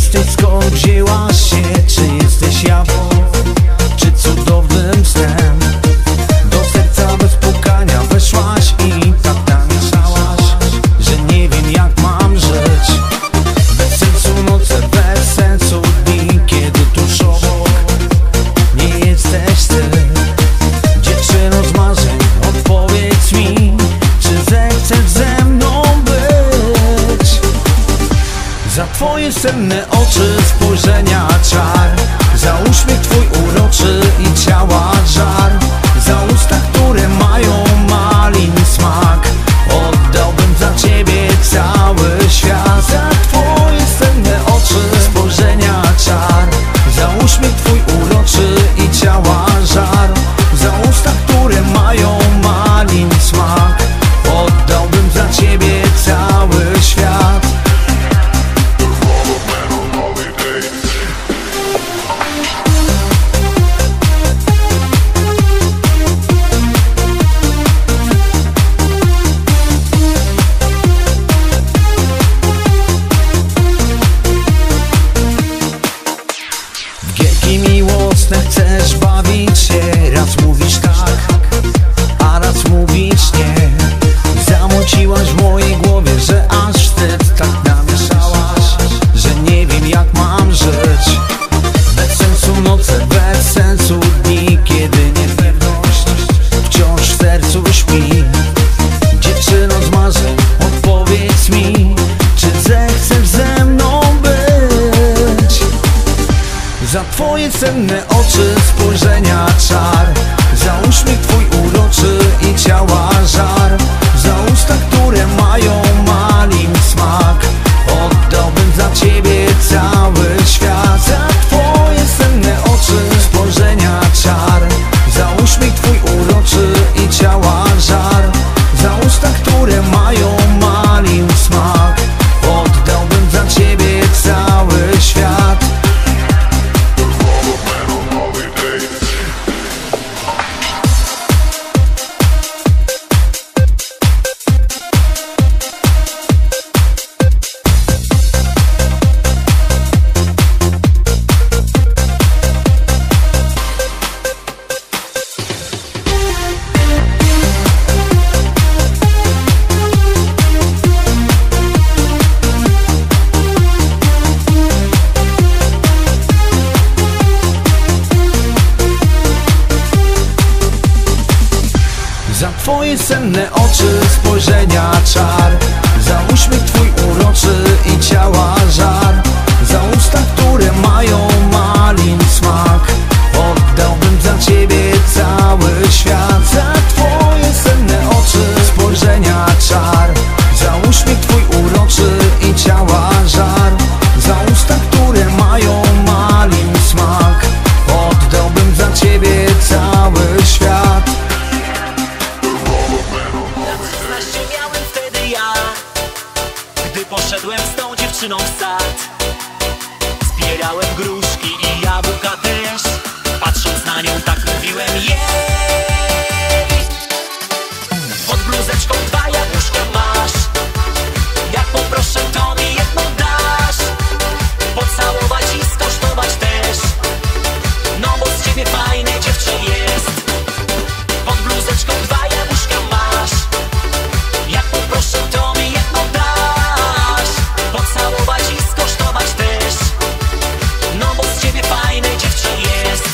jesteś, skąd wzięłaś się? Czy jesteś jawą, czy cudownym snem? Do serca bez pukania weszłaś i tak namieszałaś, że nie wiem jak mam żyć. Bez sensu noce, bez sensu dni, kiedy tuż obok nie jesteś ty. Dziewczyno z marzeń, odpowiedz mi, czy zechcesz ze mną być? Za twoje senne oczy spojrzenia czar, za uśmiech twój uroczy i ciała żar, za usta, które mają malin smak, oddałbym za ciebie cały świat. Za twoje senne oczy spojrzenia czar, za uśmiech twój uroczy i ciała żar, za usta, które mają malin smak, oddałbym za ciebie cały świat. Chcesz bawić się, raz mówisz tak, a raz mówisz nie. Zamąciłaś w mojej głowie, że aż wstyd, tak namieszałaś, że nie wiem jak mam żyć. Bez sensu noce, bez sensu dni, kiedy niepewność wciąż w sercu śpi. Dziewczyno z marzeń, odpowiedz mi, czy zechcesz ze mną być? Za twoje senne oczy spojrzenia czar, za uśmiech twój uroczy i ciała żar, za usta, które mają malin smak, oddałbym za ciebie cały świat. Za twoje senne oczy spojrzenia czar, za uśmiech twój uroczy i ciała żar, za usta, które mają malin smak, oddałbym za ciebie cały świat. Za twoje senne oczy spojrzenia czar, za uśmiech twój uroczy i ciała żar, za usta, które mają malin smak, oddałbym za ciebie cały świat. Za twoje senne oczy spojrzenia czar, za uśmiech twój uroczy i ciała żar, za usta, które mają malin smak, oddałbym za ciebie cały świat. Miałem wtedy ja, gdy poszedłem z tą dziewczyną w sad. Zbierałem gruszki i jabłka też, patrząc na nią tak mówiłem jej. Pod bluzeczką dwa jabłuszka masz, jak poproszę to mi jedno dasz. Pocałować i skosztować też, no bo z ciebie fajny dziewczę jest. Pod bluzeczką dwa jabłuszka masz, jak poproszę to mi jedno dasz. Pocałować i skosztować też, no bo z ciebie fajny dziewczę jest.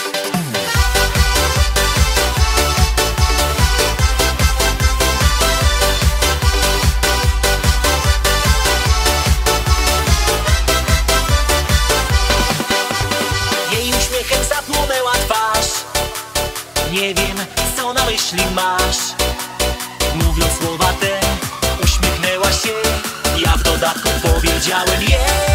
Jej uśmiechem zapłonęła twarz, nie wiem co na myśli masz. Mówiąc słowa te, uśmiechnęła się, ja w dodatku powiedziałem jej.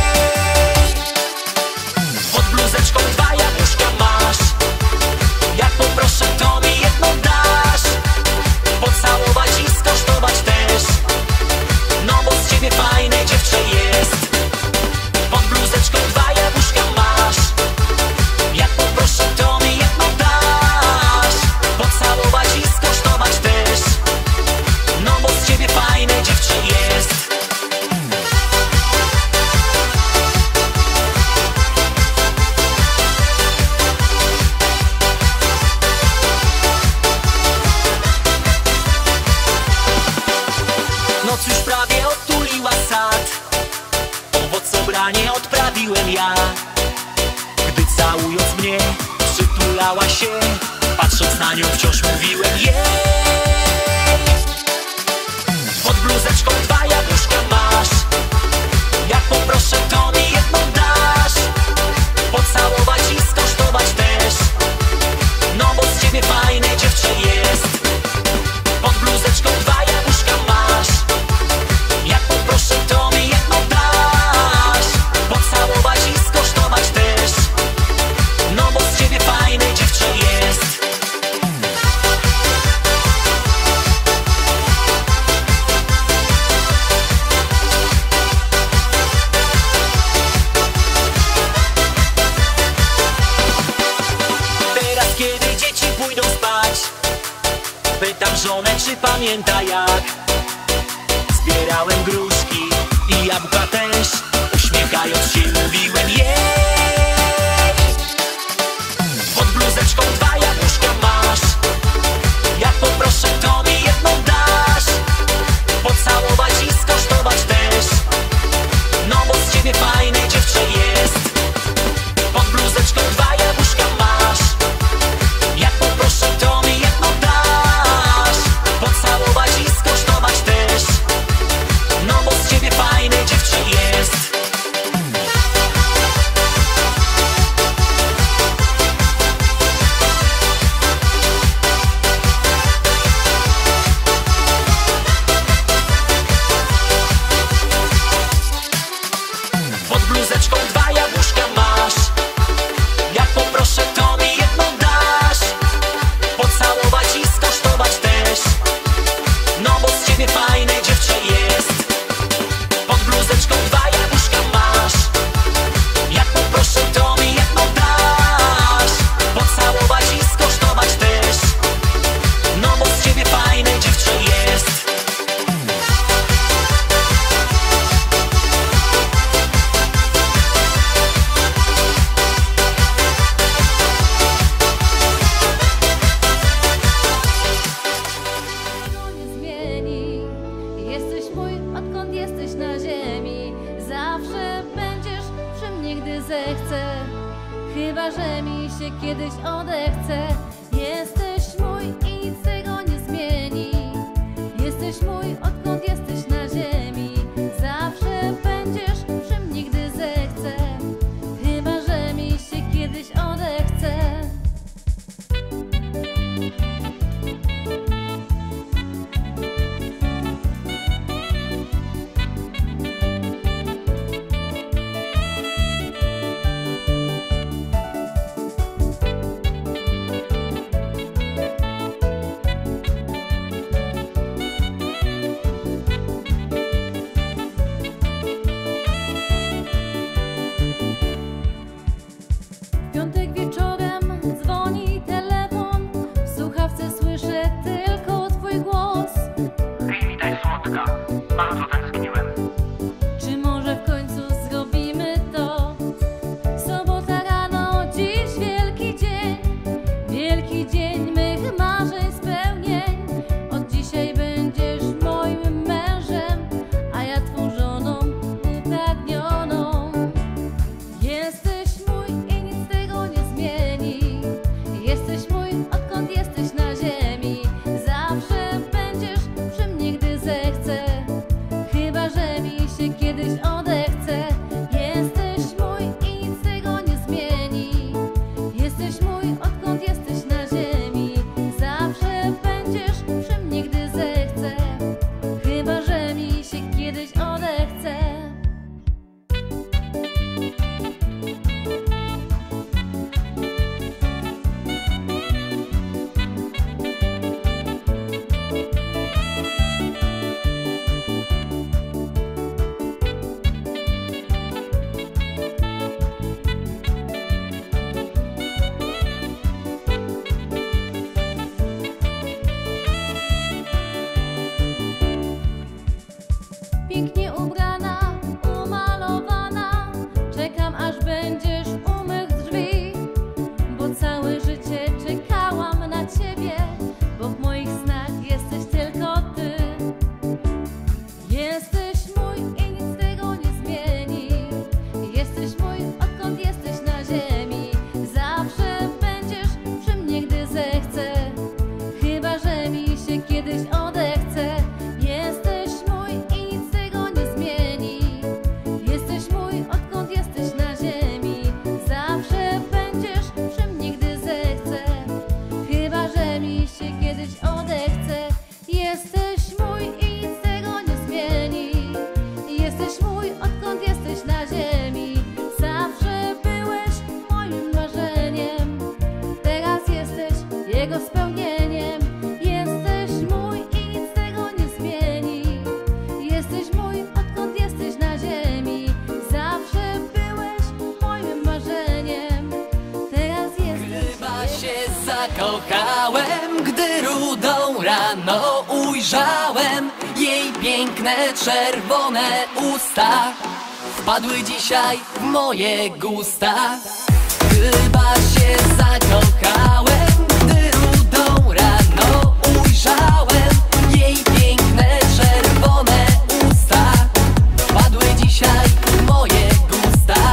Pod bluzeczką dwa jabłuszka masz, jak poproszę to mi jedno dasz. Pocałować i skosztować też, no bo z ciebie fajne dziewczę jest. Pod bluzeczką dwa jabłuszka masz, jak poproszę to mi jedno dasz. Pocałować i skosztować też, no bo z ciebie fajne dziewczę jest. zobaczyła sad, owocobranie odprawiłem ja. Gdy całując mnie przytulała się, patrząc na nią wciąż mówiłem jej. Pod bluzeczką dwa jabłuszka masz, jak poproszę to mi jedno dasz. Pocałować i skosztować też, no bo z ciebie fajne dziewczę jest. Pod bluzeczką dwa jabłuszka masz, jak poproszę to mi jedno dasz. Pocałować i skosztować też, no bo z ciebie fajne dziewczę jest. Teraz kiedy dzieci pójdą spać, pytam żonę, czy pamięta jak zbierałem gruszki i jabłka też, uśmiechając się mówiłem jej. Pod bluzeczką dwa jabłuszka masz, jak poproszę to mi jedno dasz. Pocałować i skosztować też, no bo z ciebie fajne dziewczę jest. Pod bluzeczką dwa jabłuszka masz, jak poproszę to mi jedno dasz. Pocałować i skosztować też, no bo z ciebie fajne dziewczę jest. Pod bluzeczką dwa jabłuszka masz, jak poproszę to mi jedno dasz. Pocałować i skosztować też, no bo z ciebie fajne dziewczę jest. Pod bluzeczką dwa jabłuszka masz, jak poproszę to mi jedno dasz. Pocałować i skosztować też, no bo z ciebie fajne dziewczę jest. nie zmieni. Jesteś mój, odkąd jesteś na ziemi. Zawsze będziesz przy mnie, gdy zechcę, chyba że mi się kiedyś odechce. Jesteś mój i nic tego nie zmieni. Jesteś mój, odkąd jesteś na ziemi. Zawsze będziesz przy mnie, gdy zechcę, chyba że mi się kiedyś odechce. W piątek wieczorem dzwoni telefon, w słuchawce słyszę tylko twój głos. Hej, witaj słodka, bardzo tęskniłem. Czy może w końcu zrobimy to? Sobota rano, dziś wielki dzień, wielki dzień mych marzeń spełnień. Od dzisiaj będziesz moim mężem, a ja twą żoną upragnioną. Jesteś mój i nic tego nie zmieni. Jesteś mój, odkąd jesteś na ziemi. Zawsze będziesz przy mnie, gdy zechcę, chyba że mi się kiedyś odechce. Jesteś mój i nic tego nie zmieni. Jesteś mój, odkąd jesteś na ziemi. Zawsze będziesz przy mnie, gdy zechcę, chyba że mi się kiedyś odechce. Pięknie ubrana, umalowana, czekam aż będziesz u mych drzwi, bo całe życie czekałam na ciebie, bo w moich snach jesteś tylko ty. Jesteś mój zakochałem, gdy rudą rano ujrzałem jej piękne czerwone usta. Wpadły dzisiaj w moje gusta. Chyba się zakochałem, gdy rudą rano ujrzałem jej piękne czerwone usta. Wpadły dzisiaj w moje gusta.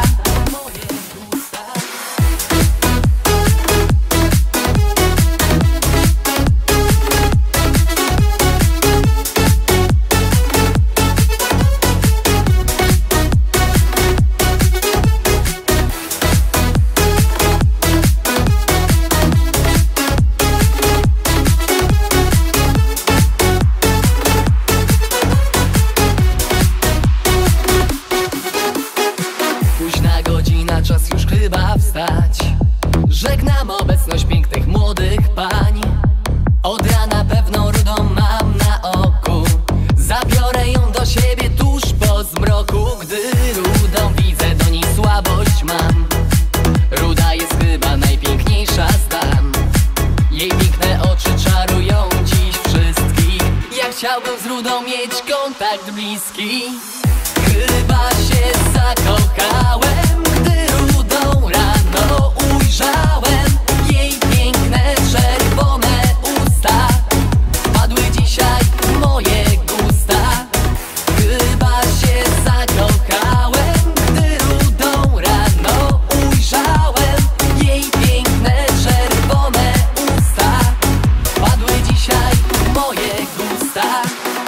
Czas już chyba wstać. Żegnam obecność pięknych młodych pań. Od rana pewną rudą mam na oku. Zabiorę ją do siebie tuż po zmroku. Gdy rudą widzę, do niej słabość mam. Ruda jest chyba najpiękniejsza z dam. Jej piękne oczy czarują dziś wszystkich. Ja chciałbym z rudą mieć kontakt bliski. Chyba się zakochałem, rudą rano ujrzałem jej piękne czerwone usta. Padły dzisiaj w moje gusta. Chyba się zakochałem, gdy rudą rano ujrzałem jej piękne czerwone usta. Padły dzisiaj w moje gusta.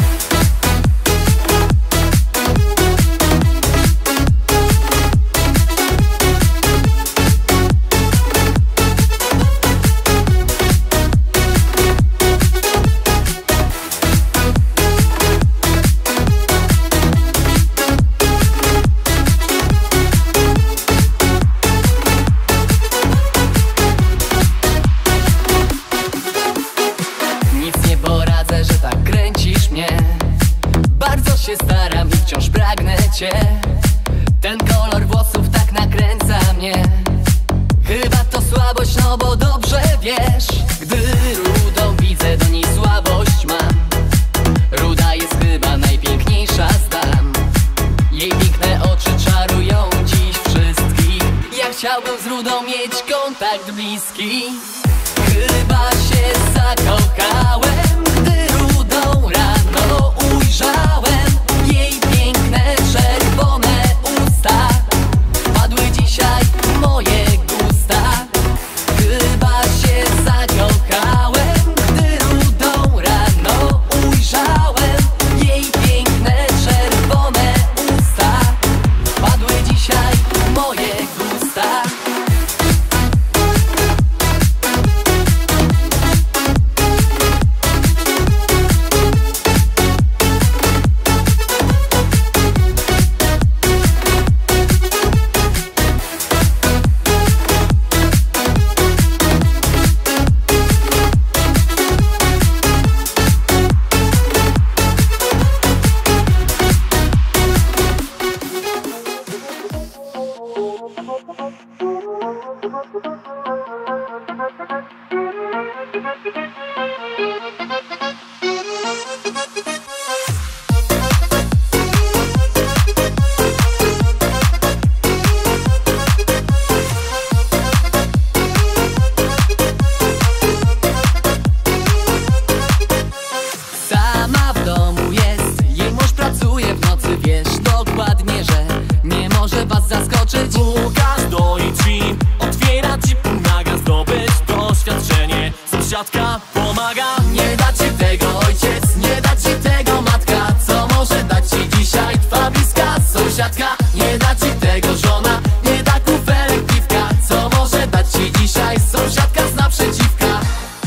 Staram i wciąż pragnę cię. Ten kolor włosów tak nakręca mnie. Chyba to słabość, no bo dobrze wiesz. Gdy rudą widzę, do niej słabość mam. Ruda jest chyba najpiękniejsza z dam. Jej piękne oczy czarują dziś wszystkich. Ja chciałbym z rudą mieć kontakt bliski. Chyba się zakochałem, gdy rudą rano ujrzałem jej piękne czerwone usta. Padły dzisiaj w moje gusta. Chyba się zakochałem, gdy rudą rano ujrzałem jej piękne czerwone usta. Padły dzisiaj w moje gusta. Sama w domu jest, jej mąż pracuje w nocy. Wiesz dokładnie, że nie może was zaskoczyć. Puka stoi drzwi, otwiera ci pomaga zdobyć doświadczenie. Sąsiadka pomaga. Nie da ci tego ojciec, nie da ci tego matka. Co może dać ci dzisiaj twa bliska sąsiadka? Nie da ci tego żona, nie da kufelek piwka. Co może dać ci dzisiaj sąsiadka z naprzeciwka?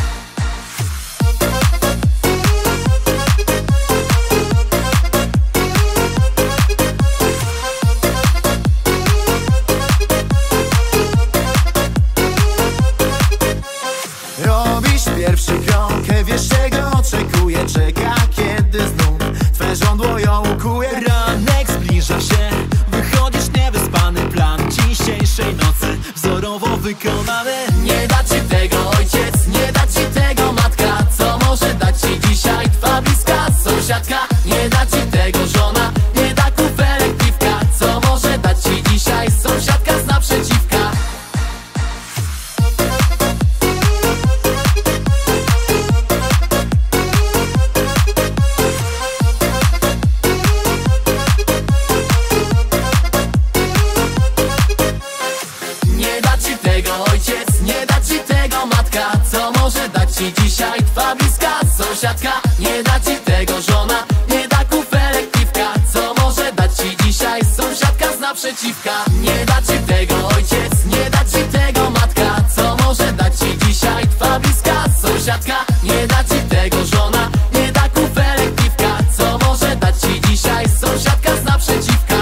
Robisz pierwszy krok, wiesz czego oczekuje. Czeka kiedy znów twe żądło ją ukuje. Ranek zbliża się, sąsiadka, nie da ci tego żona, nie da kufelek piwka. Co może dać ci dzisiaj sąsiadka z naprzeciwka? Nie da ci tego ojciec, nie da ci tego matka. Co może dać ci dzisiaj twa bliska sąsiadka? Nie da ci tego żona, nie da kufelek piwka. Co może dać ci dzisiaj sąsiadka z naprzeciwka?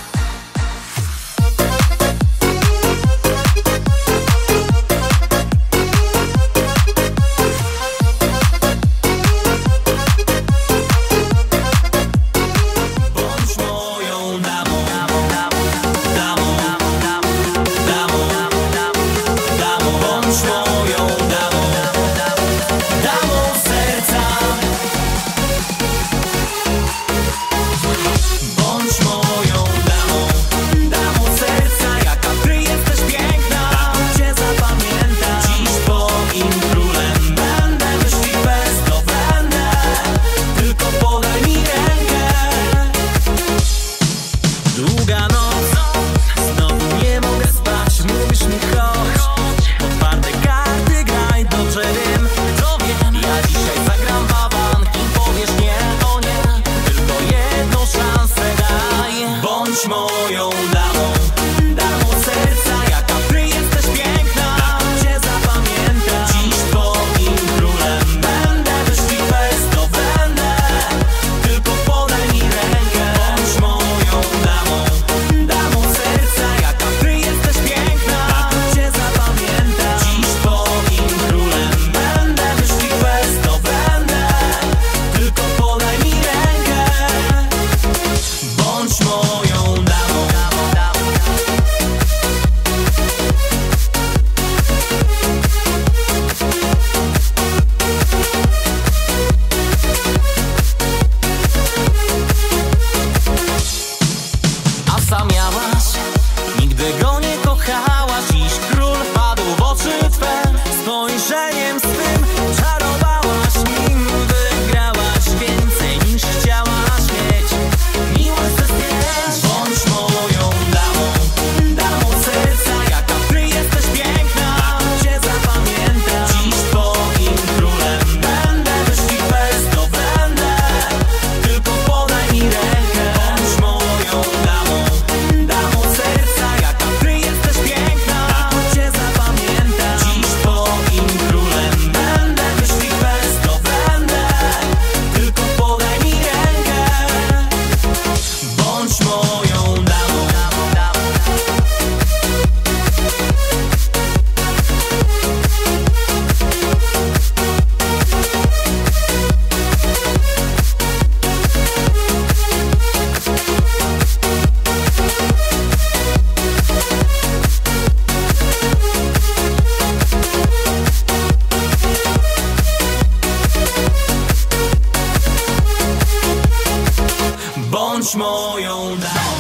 Bądź moją damą.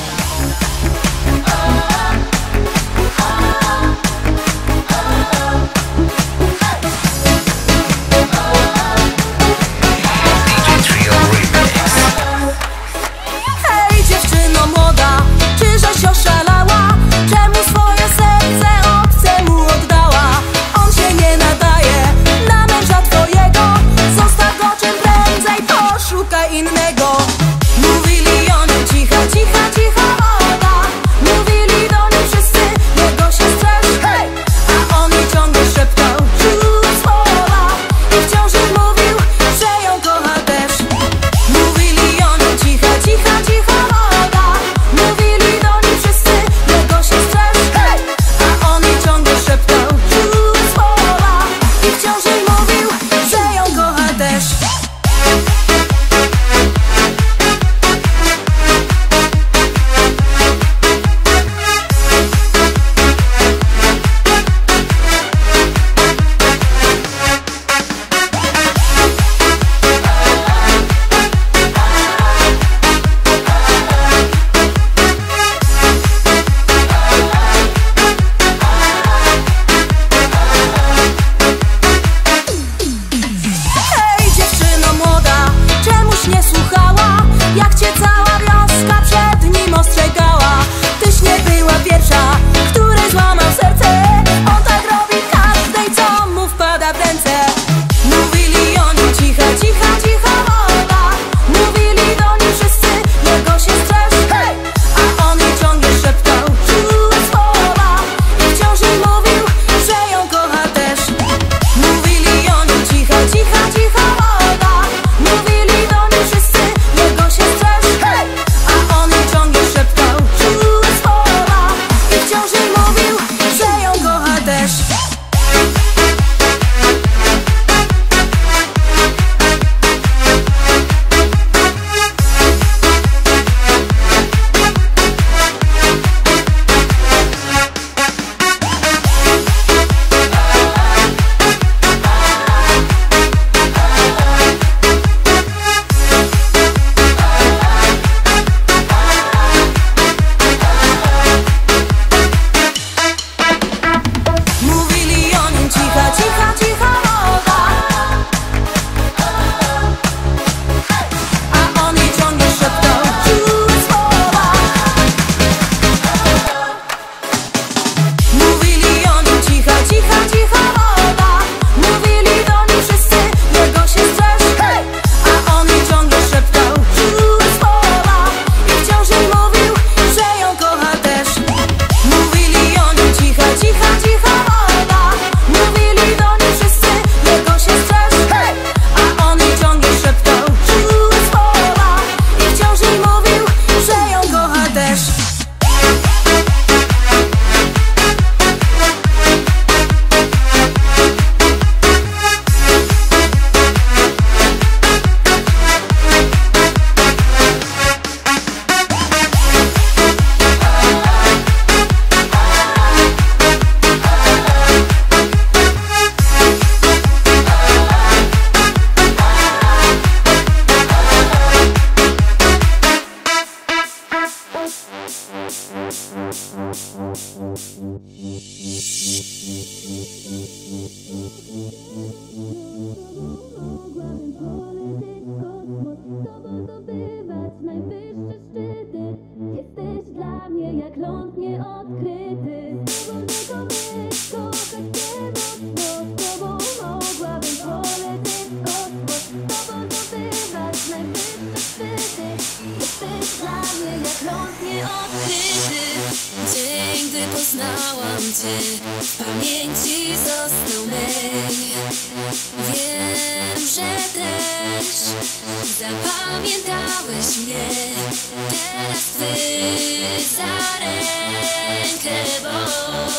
Hej dziewczyno młoda, czyżeś oszalała? Czemu swoje serce obcemu oddała? On się nie nadaje na męża twojego. Zostaw go czym prędzej, poszukaj innego. Mówili o nim cicha, cicha, cicha. Jesteś dla mnie jak ląd nieodkryty. Z tobą tylko być, kochać cię mocno. Z tobą mogłabym polecieć w kosmos. Z tobą zdobywać najwyższe szczyty. Jesteś dla mnie jak ląd nieodkryty. Dzień, gdy poznałam cię, w pamięci został mej. Wiem, że też zapamiętałeś mnie. Teraz chwyć za rękę, bo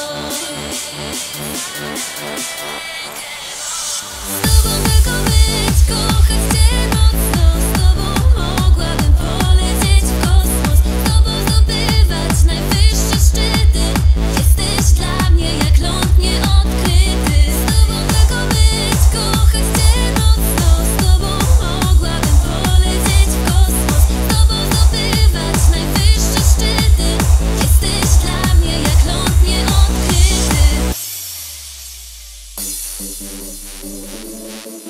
z tobą tylko być, kochać cię mocno. Z tobą mogłabym polecieć w kosmos. Z tobą zdobywać najwyższe szczyty. Jesteś dla mnie jak ląd nieodkryty. Z tobą tylko być, kochać cię mocno. Z tobą mogłabym polecieć w kosmos. Z tobą zdobywać najwyższe szczyty. Jesteś dla mnie jak ląd nieodkryty.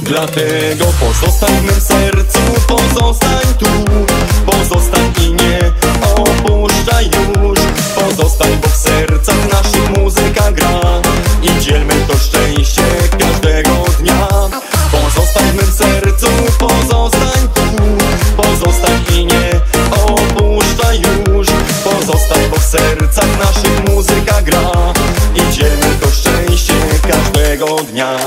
Dlatego pozostań w mym sercu, pozostań tu, pozostań i nie opuszczaj już. Pozostań, bo w sercach naszych muzyka gra i dzielmy to szczęście każdego dnia. Pozostań w mym sercu, pozostań tu, pozostań i nie opuszczaj już. Pozostań, bo w sercach naszych muzyka gra i dzielmy to szczęście każdego dnia.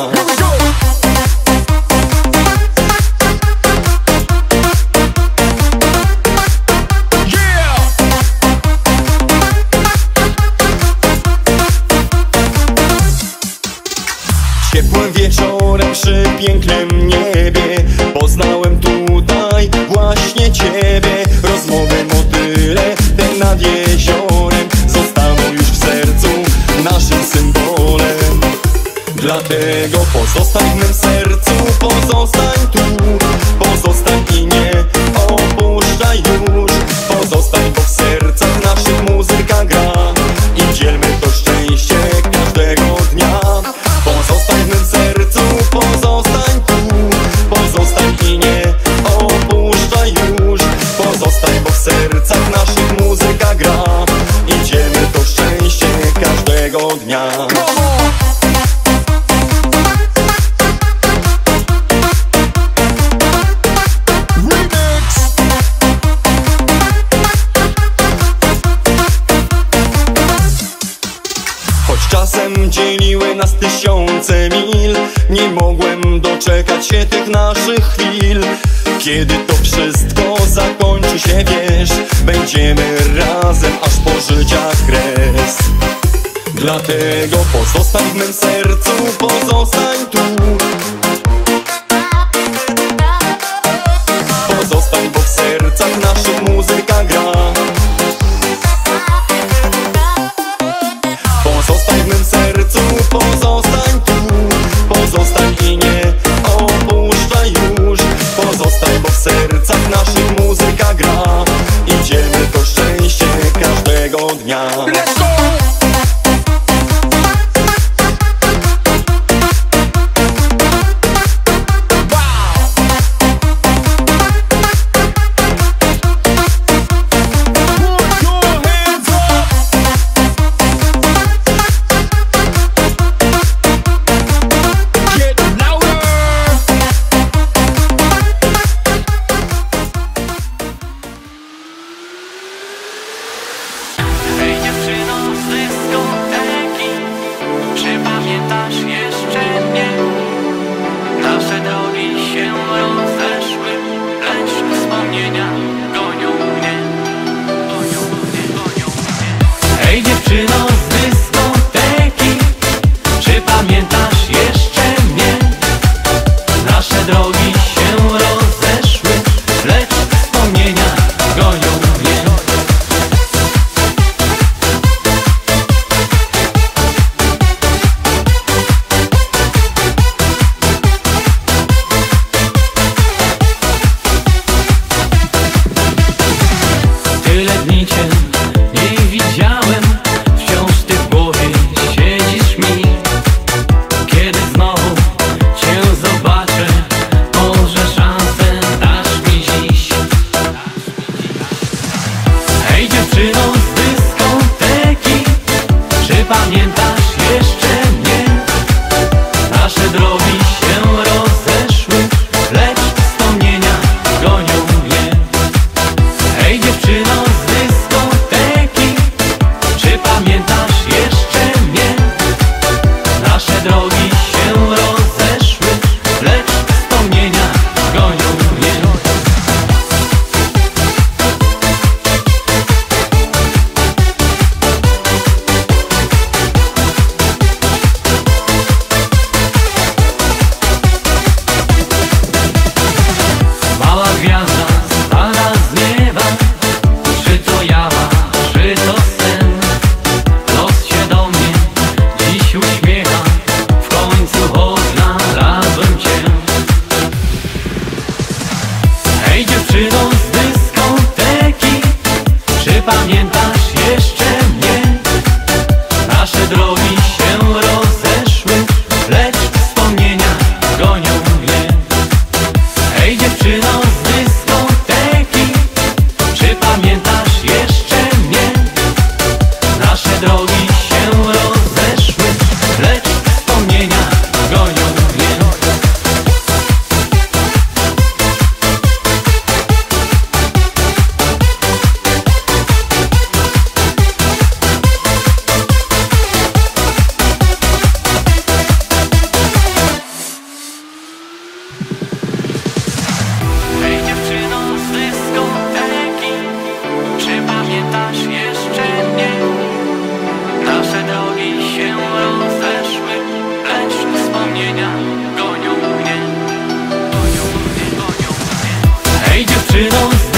Ciepłym wieczorem przy pięknym niebie poznałem tutaj właśnie Ciebie. Rozmowy motyle te nad jeziorem zostaną już w sercu naszym symbolem. Dlatego pozostań w mym sercu, pozostań tu, pozostań i nie opuszczaj już. Pozostań, bo w sercach naszych muzyka gra i dzielmy to szczęście każdego dnia. Pozostań w mym sercu, pozostań tu, pozostań i nie opuszczaj już. Pozostań, bo w sercach naszych muzyka gra i dzielmy to szczęście każdego dnia. Czasem dzieliły nas tysiące mil, nie mogłem doczekać się tych naszych chwil. Kiedy to wszystko zakończy się, wiesz, będziemy razem aż po życia kres. Dlatego pozostań w mym sercu, pozostań tu, pozostań, bo w sercach naszych muzyka gra. Pozostań w mym sercu, pozostań tu, pozostań i nie opuszczaj już. Pozostań, bo w sercach naszych muzyka gra i dzielmy to szczęście każdego dnia. drogi się rozeszły, lecz wspomnienia gonią mnie. dziewczyną